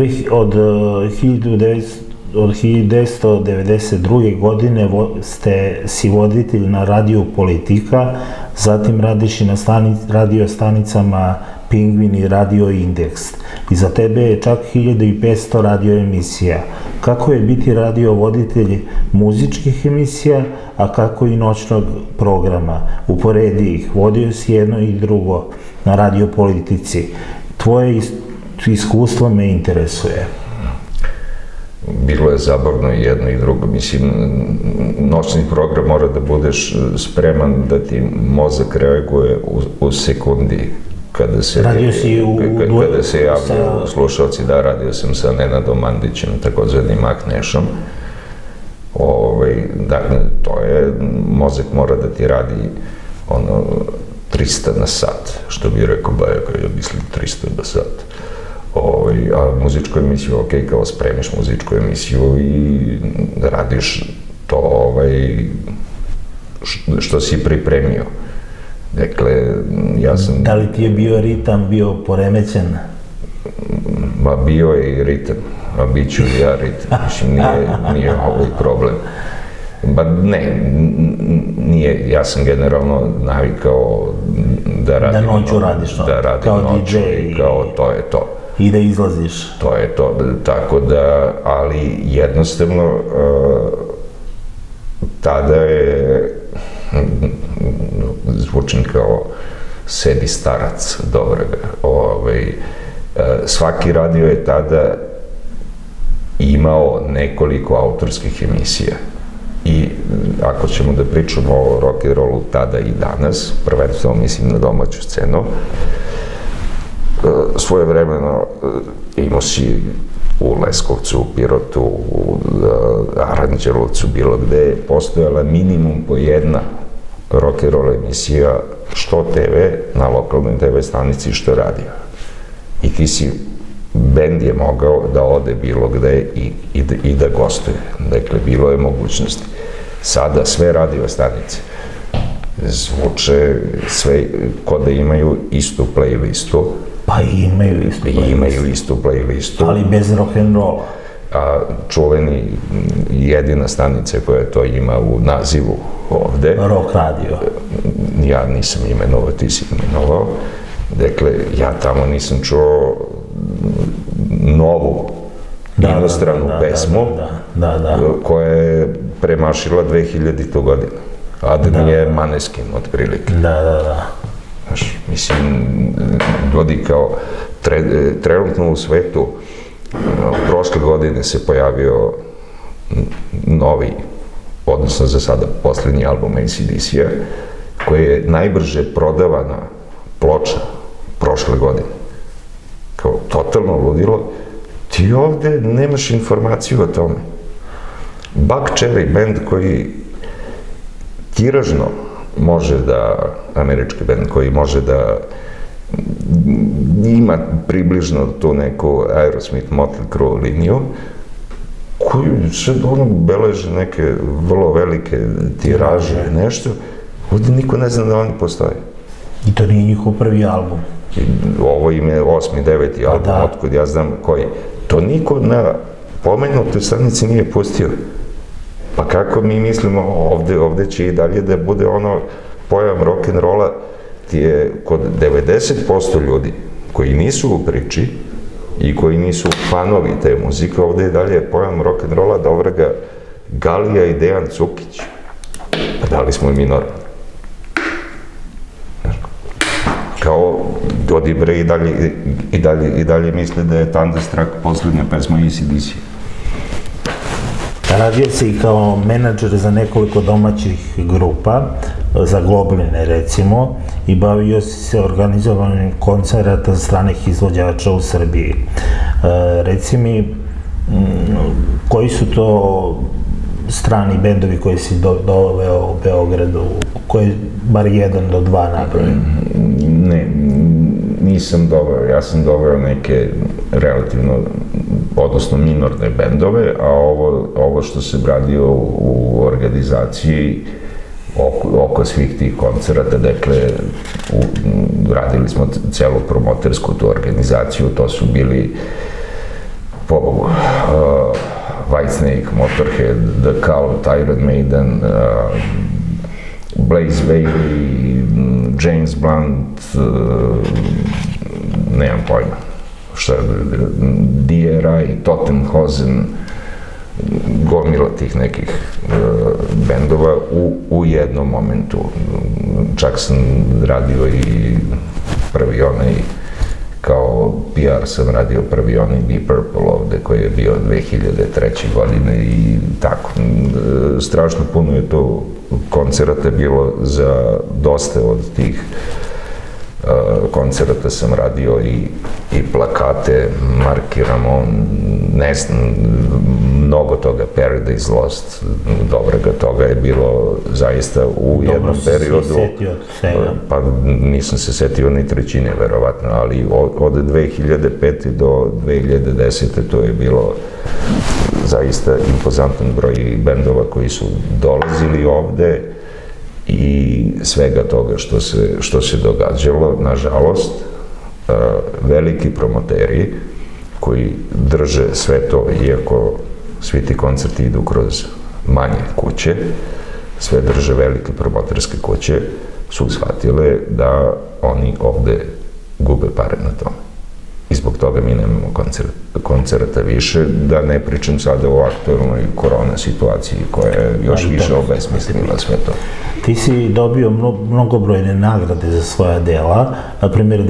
1992. godine si voditelj na radiju Politika, zatim radiš i na radio stanicama Pingvin i Radio Indeks. Iza tebe je čak 1500 radio emisija. Kako je biti radio voditelj muzičkih emisija, a kako i noćnog programa? Uporedi ih, vodio si jedno i drugo na Radio Politici. Tvoje iskustvo me interesuje. Bilo je zabavno i jedno i drugo. Mislim, noćni program mora da budeš spreman da ti mozak reaguje u sekundi kada se javljaju slušalci. Da, radio sam sa Nenadom Mandićem, takozvanim Mahnešom. To je, mozak mora da ti radi 300 na sat, što bi rekao Bajako, ja mislim 300 na sat. A muzičku emisiju, kao spremiš muzičku emisiju i radiš to što si pripremio. Dakle, ja sam... Da li ti je bio ritam, bio poremećen? Ma bio je i ritam, a bit ću i ja ritam. Mislim, nije ovaj problem. Ba ne, nije, ja sam generalno navikao da radim noću radiš, kao DJ, kao to je to. I da izlaziš. To je to, tako da, ali jednostavno tada je, zvučim kao sebi starac, dobro ga, svaki radio je tada imao nekoliko autorskih emisija. I ako ćemo da pričamo o rock'n'rollu tada i danas, prvenstveno mislim na domaću scenu, svojevremeno imao si u Leskovcu, u Pirotu, u Aranđelovcu, bilo gde je postojala minimum po jedna rock'n'roll emisija, što TV, na lokalnoj TV stanici, što radio. I ti si, bend je mogao da ode bilo gde i da gostuje. Dakle, bilo je mogućnosti. Sada sve radio stanice zvuče sve kod da imaju istu playlistu. Pa imaju istu playlistu. Imaju istu playlistu. Ali bez rock'n'rolla. A čuveni jedina stanica koja to ima u nazivu ovde. Rock radio. Ja nisam imenovao, ti si imenovao. Dakle, ja tamo nisam čuo novu inostranu pesmu koja je premašila 2000. godinu. A da nije Maneskin, otprilike. Znaš, mislim, ljudi kao trenutno u svetu, prošle godine se pojavio novi, odnosno za sada poslednji album AC/DC-a, koji je najbrže prodavana ploča prošle godine. Kao totalno ludilo. Ti ovde nemaš informaciju o tome. Buck Cherry band koji tiražno može da, američki band koji može da ima približno tu neku Aerosmith Motley Crue liniju, koji sad beleže neke vrlo velike tiraže, nešto, Ovdje niko ne zna da oni postoje. I to nije njihov prvi album. Ovo im je 8. 9. album, otkud ja znam koji. To niko na pomenutoj stanici nije pustio. Pa kako mi mislimo, ovde će i dalje da bude ono pojam rock'n'rolla, ti je kod 90% ljudi koji nisu u priči i koji nisu fanovi te muzike, ovde je dalje pojam rock'n'rolla da ovrga Galija i Dejan Cukić. Pa da li smo i mi normalni? Kao Odi bre i dalje misle da je Thunderstruck poslednja pesma AC/DC. Radio se i kao menadžer za nekoliko domaćih grupa, za Gobline recimo, i bavio se organizovanjem koncerata stranih izvođača u Srbiji. Reci mi, koji su to strani bendovi koji si doveo u Beogradu, koji bar 1 do 2 napravi? Ne, nisam doveo, ja sam doveo neke relativno, odnosno minorne bendove, a ovo što sam radio u organizaciji oko svih tih koncerata, dakle, radili smo celu promotersku tu organizaciju, to su bili Whitesnake, Motorhead, The Cult, Iron Maiden, Blaze Bayley, James Blunt, nemam pojma, DRI, Tottenhausen, gomila tih nekih bendova u jednom momentu. Čak sam radio i prvi onaj, kao PR sam radio prvi onaj Deep Purple ovde, koji je bio 2003. godine i tako. Strašno puno je to koncerata bilo za dosta od tih koncerata sam radio i plakate, Marky Ramone, ne znam, mnogo toga, Paradise Lost, dobrega toga je bilo zaista u jednom periodu. Dobro si se setio svega. Pa nisam se setio ni trećine, verovatno, ali od 2005. do 2010. to je bilo zaista impozantan broj bendova koji su dolazili ovde i svega toga što se događalo, nažalost, veliki promoteri koji drže sve to, iako svi ti koncerti idu kroz manje kuće, sve drže velike promoterske kuće, su shvatile da oni ovde gube pare na tome. I zbog toga mi nemamo koncerta više, da ne pričam sada o aktualnoj korona situaciji koja je još više obesmislila sve to. Ti si dobio mnogobrojne nagrade za svoja dela, na primjer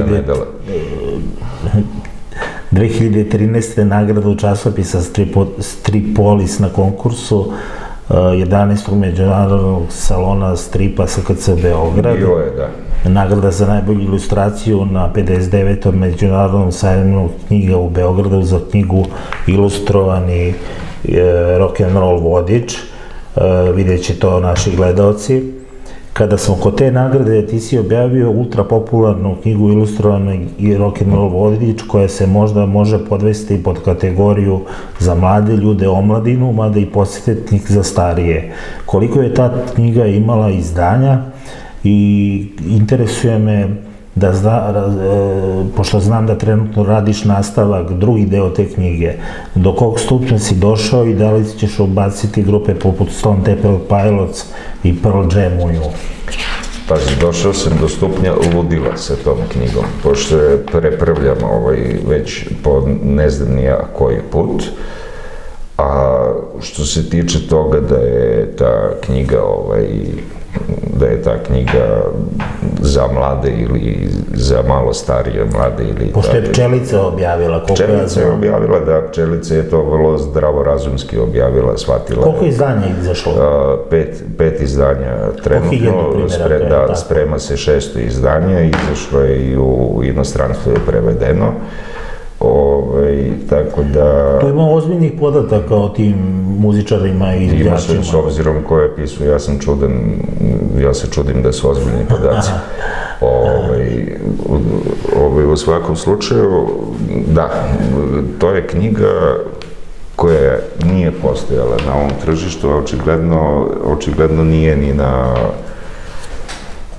2013. nagrada u časopisa Stripolis na konkursu 11. međunarodnog salona stripa SKC Beograd. Bilo je, da. Nagrada za najbolju ilustraciju na 59. međunarodnom sajmu knjiga u Beogradu za knjigu Ilustrovani rock'n'roll vodič. Vidjet će to naši gledalci. Kada smo kod te nagrade, ti si objavio ultra popularnu knjigu Ilustrovani rock'n'roll vodič, koja se možda može podvesti pod kategoriju za mlade ljude, omladinu, mada i posjetnik za starije. Koliko je ta knjiga imala izdanja? I interesuje me pošto znam da trenutno radiš nastavak, drugi deo te knjige, do kog stupnja si došao i da li ćeš ubaciti grupe poput Stone Temple Pilots i Pearl Jam u nju? Pazi, došao sam do stupnja ludila sa tom knjigom, pošto je prepravljam već po ne znam ni ja koji put, a što se tiče toga da je ta knjiga za mlade ili za malo starije mlade ili... Pošto je Pčelica objavila, koliko ja znam. Pčelica je objavila, da, Pčelica je to vrlo zdravorazumski objavila, shvatila. Koliko izdanja je izašlo? 5 izdanja trenutno, sprema se 6. izdanje, izašlo je i u inostranstvu je prevedeno. Tako da... To ima ozbiljnih podataka o tim muzičarima i izvođačima. Ima se, s obzirom ko je pisao, ja se čudim da su ozbiljni podaci. U svakom slučaju, da, to je knjiga koja nije postojala na ovom tržištu, a očigledno nije ni na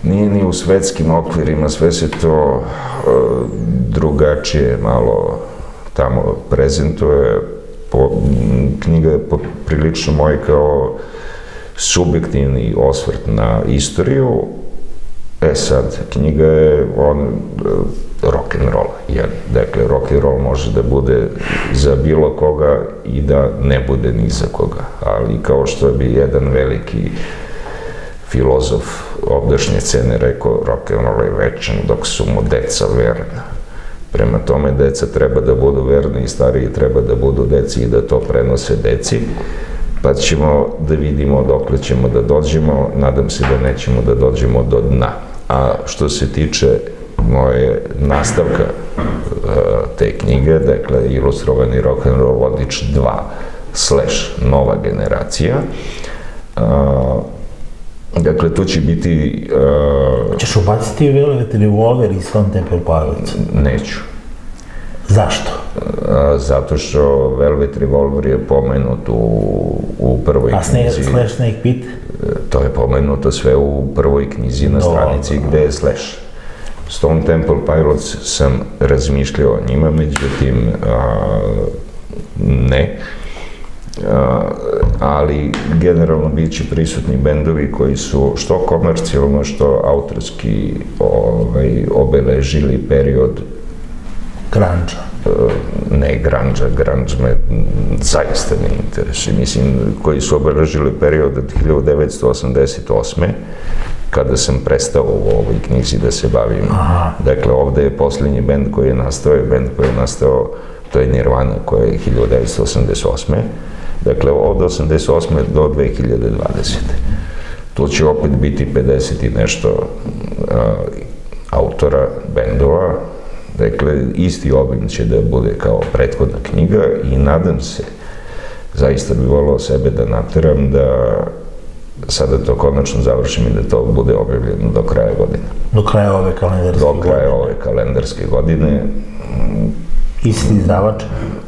nije ni u svetskim okvirima, sve se to drugačije malo tamo prezentuje. Knjiga je prilično moj kao subjektivni osvrt na istoriju. Sad, knjiga je rock'n'roll. Dakle, rock'n'roll može da bude za bilo koga i da ne bude ni za koga. Ali kao što bi jedan veliki filozof ovdašnje scene rekao, rock'n'roll je večan dok su mu deca verna. Prema tome, deca treba da budu verni i stariji treba da budu deci i da to prenose deci, pa ćemo da vidimo dokle ćemo da dođemo, nadam se da nećemo da dođemo do dna. A što se tiče moje nastavka te knjige, dakle, ilustrovani rock'n'roll vodič 2/ nova generacija, dakle, tu će biti... Češ ubaciti Velvet Revolver i Stone Temple Pilots? Neću. Zašto? Zato što Velvet Revolver je pomenut u prvoj knjizi. A Slash Snake Pit? To je pomenuto sve u prvoj knjizi na stranici gde je Slash. Stone Temple Pilots sam razmišljao o njima, međutim ne. Ali generalno bit će prisutni bendovi koji su što komercijalno, što autorski obeležili period grunge-a. Ne grunge-a, grunge me zaista ne interesuje. Mislim, koji su obeležili period od 1988. kada sam prestao u ovoj knjizi da se bavim. Dakle, ovde je poslednji bend koji je nastao, to je Nirvana, koja je 1988. Dakle, od 1988. do 2020. Tu će opet biti 50 i nešto autora bendova. Dakle, isti obim će da bude kao prethodna knjiga i nadam se, zaista bi volao sebe da nateram da sada to konačno završim i da to bude objavljeno do kraja godine. Do kraja ove kalendarske godine? Do kraja ove kalendarske godine. Isti izdavač?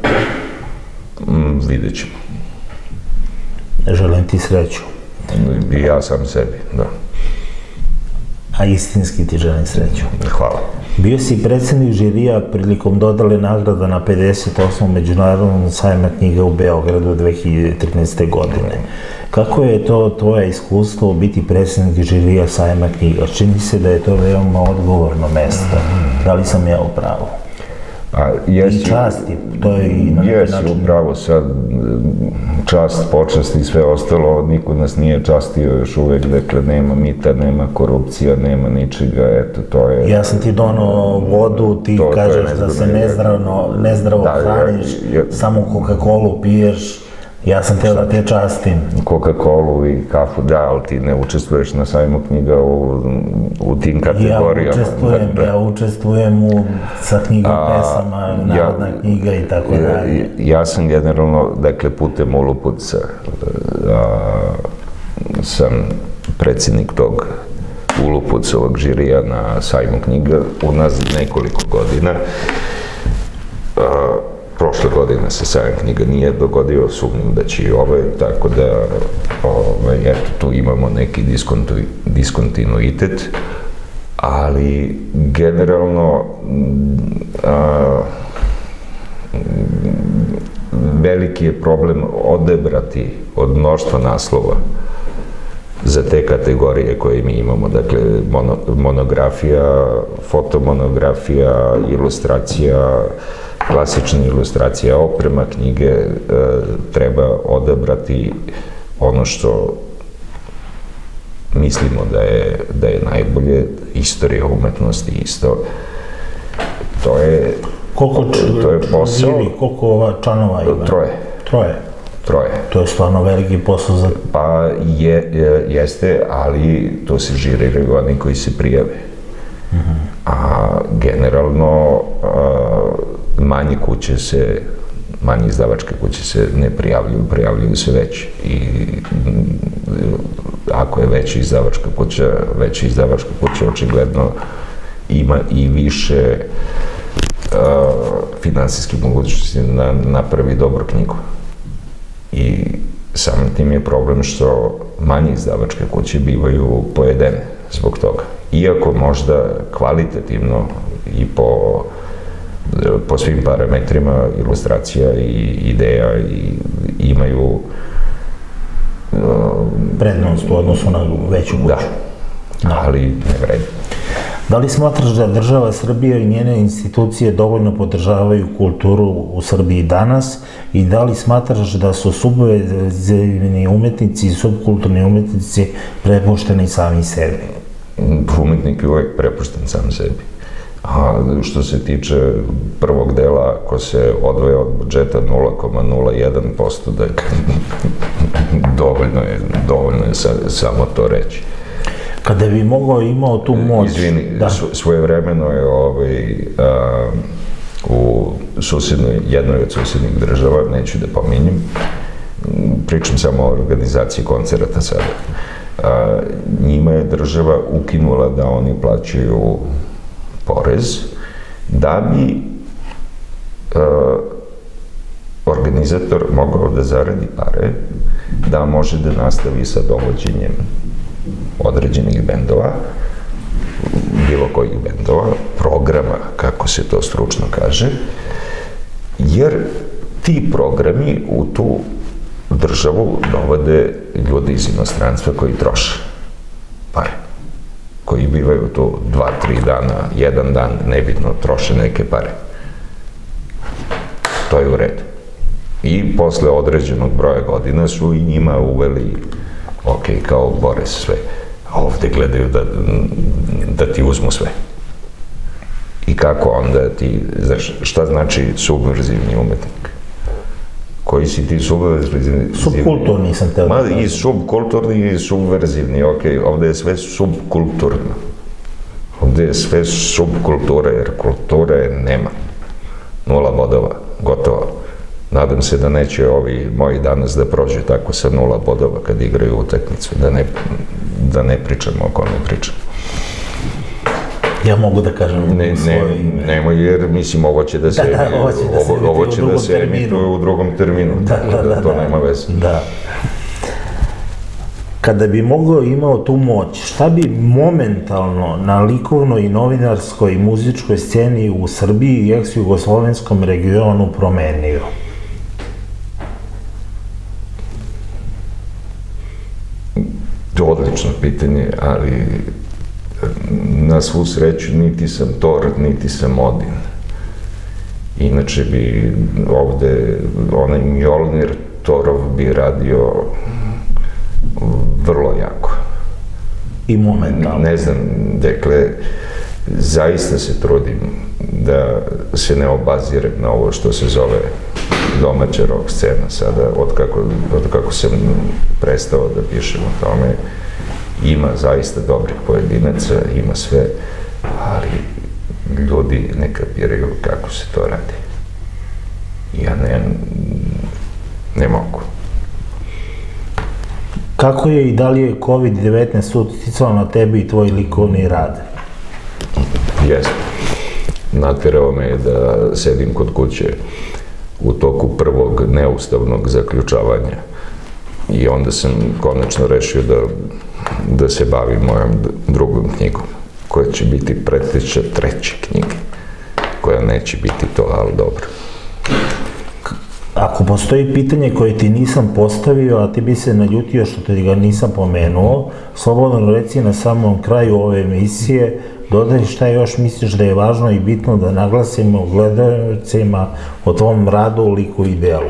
Vidjet ćemo. Želim ti sreću. I ja sam sebi, da. A istinski ti želim sreću. Hvala. Bio si predsednik žirija prilikom dodale nagrada na 58. Međunarodnom sajmu knjiga u Beogradu 2013. godine. Kako je to tvoje iskustvo biti predsednik žirija sajma knjiga? Čini se da je to veoma odgovorno mesto. Da li sam ja u pravu? I časti, to je i na neki način... Jesi, upravo sad, čast, počast i sve ostalo, niko nas nije častio još uvek, dakle, nema mita, nema korupcija, nema ničega, eto, to je... Ja sam ti donao vodu, ti kažeš da se nezdravo hraniš, samo Coca-Colu piješ, ja sam teo da te častim. Coca-Colu i kafu, da, ali ti ne učestvuješ na sajmu knjiga u tim kategorijama. Ja učestvujem sa knjigom pesama, narodna knjiga i tako dalje. Ja sam generalno, dakle, putem Ulupuca sam predsjednik tog Ulupucovog žirija na sajmu knjiga unazad nekoliko godina. Prošle godine se sajam knjiga nije dogodio, sumnjam da će i ovaj, tako da, eto, tu imamo neki diskontinuitet, ali generalno veliki je problem odebrati od mnoštva naslova za te kategorije koje mi imamo, dakle, monografija, fotomonografija, ilustracija, klasična ilustracija, oprema knjige, treba odabrati ono što mislimo da je najbolje, istorija umetnosti isto. To je posao. Koliko članova ima? Troje. To je stvarno veliki posao za... Pa jeste, ali to se žiriraju oni koji se prijave. A generalno manje izdavačke kuće se ne prijavljuju, prijavljuju se veći. I ako je veća izdavačka kuća očigledno ima i više finansijskih mogućnosti da napravi dobru knjigu. I samim tim je problem što manje izdavačke kuće bivaju pojedene zbog toga. Iako možda kvalitativno i po svim parametrima ilustracija i ideja imaju prednost u odnosu na veću kuću. Da, ali ne vredi. Da li smatraš da država Srbija i njene institucije dovoljno podržavaju kulturu u Srbiji danas i da li smatraš da su subverzivni umetnici i subkulturni umetnici prepušteni sami sebi? Umetnik je uvek prepušten sam sebi. A što se tiče prvog dela, ako se odvoje od budžeta 0,01%, dakle, dovoljno je samo to reći. Kada bi mogao imao tu moć... Izvini, svojevremeno je u jednoj od susednih država, neću da pominjem, pričam samo o organizaciji koncerata sada, njima je država ukinula da oni plaćaju porez, da bi organizator mogao da zaradi pare, da može da nastavi sa dovođenjem određenih bendova, bilo kojih bendova, programa, kako se to stručno kaže, jer ti programi u tu državu dovode ljudi iz inostranstva koji troše pare, koji bivaju tu 2-3 dana, 1 dan, nebitno, troše neke pare. To je u redu. I posle određenog broja godina su i njima uveli, ok, kao bore sve, a ovde gledaju da ti uzmu sve. I kako onda ti, znaš, šta znači subverzivni umetnik? Koji si ti subverzivni? Subkulturni sam teo. Ma i subkulturni i subverzivni, ok, ovde je sve subkulturno. Ovde je sve subkultura, jer kulture nema. 0 bodova, gotovo. Nadam se da neće ovi moji danas da prođe tako sa 0 bodova kad igraju utakmicu, da ne pričamo o kome pričamo. Ja mogu da kažem svoje ime. Nemoj, jer mislim ovo će da se emituje u drugom terminu, tako da to nema veze. Da. Kada bi mogao imao tu moć, šta bi momentalno na likovnoj i novinarskoj i muzičkoj sceni u Srbiji i ex-jugoslovenskom regionu promenio? Odlično pitanje, ali na svu sreću niti sam Thor, niti sam Odin. Inače bi ovde onaj Mjolnir Thorov bi radio vrlo jako. I momentalno. Ne znam, dakle, zaista se trudim da se ne obazirem na ovo što se zove domaća rock scena sada, od kako sam prestao da pišem o tome. Ima zaista dobrih pojedinaca, ima sve, ali ljudi ne kapiraju kako se to radi. Ja ne mogu. Kako je i da li je COVID-19 uticao na tebi i tvoj likovni rad? Jeste. Natjerao me da sedim kod kuće u toku prvog neustavnog zaključavanja. I onda sam konačno rešio da se bavim mojom drugom knjigom, koja će biti preteča 3. knjige, koja neće biti to, ali dobro. Ako postoji pitanje koje ti nisam postavio, a ti bi se naljutio što ti ga nisam pomenuo, slobodno reci na samom kraju ove emisije, dodaj šta još misliš da je važno i bitno da naglasimo gledaocima o tvom radu, liku i delu.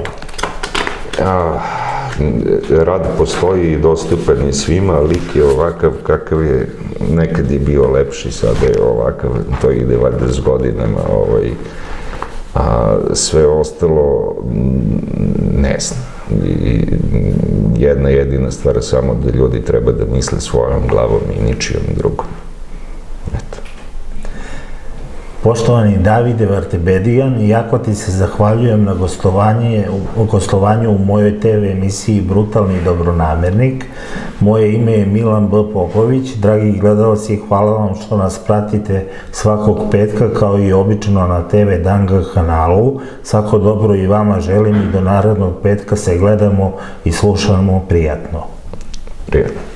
Rad postoji i dostupan je svima, lik je ovakav kakav je, nekad je bio lepši, sada je ovakav, to ide valjda s godinama, a sve ostalo ne znam. Jedna jedina stvar samo da ljudi treba da misle svojom glavom i ničijom drugom. Eto. Poštovani Davide Vartebedijan, jako ti se zahvaljujem na gostovanju u mojoj TV emisiji Brutalni dobronamernik. Moje ime je Milan B. Popović. Dragi gledalci, hvala vam što nas pratite svakog petka kao i obično na TV Danga kanalu. Svako dobro i vama želim i do narednog petka se gledamo i slušamo prijatno. Prijatno.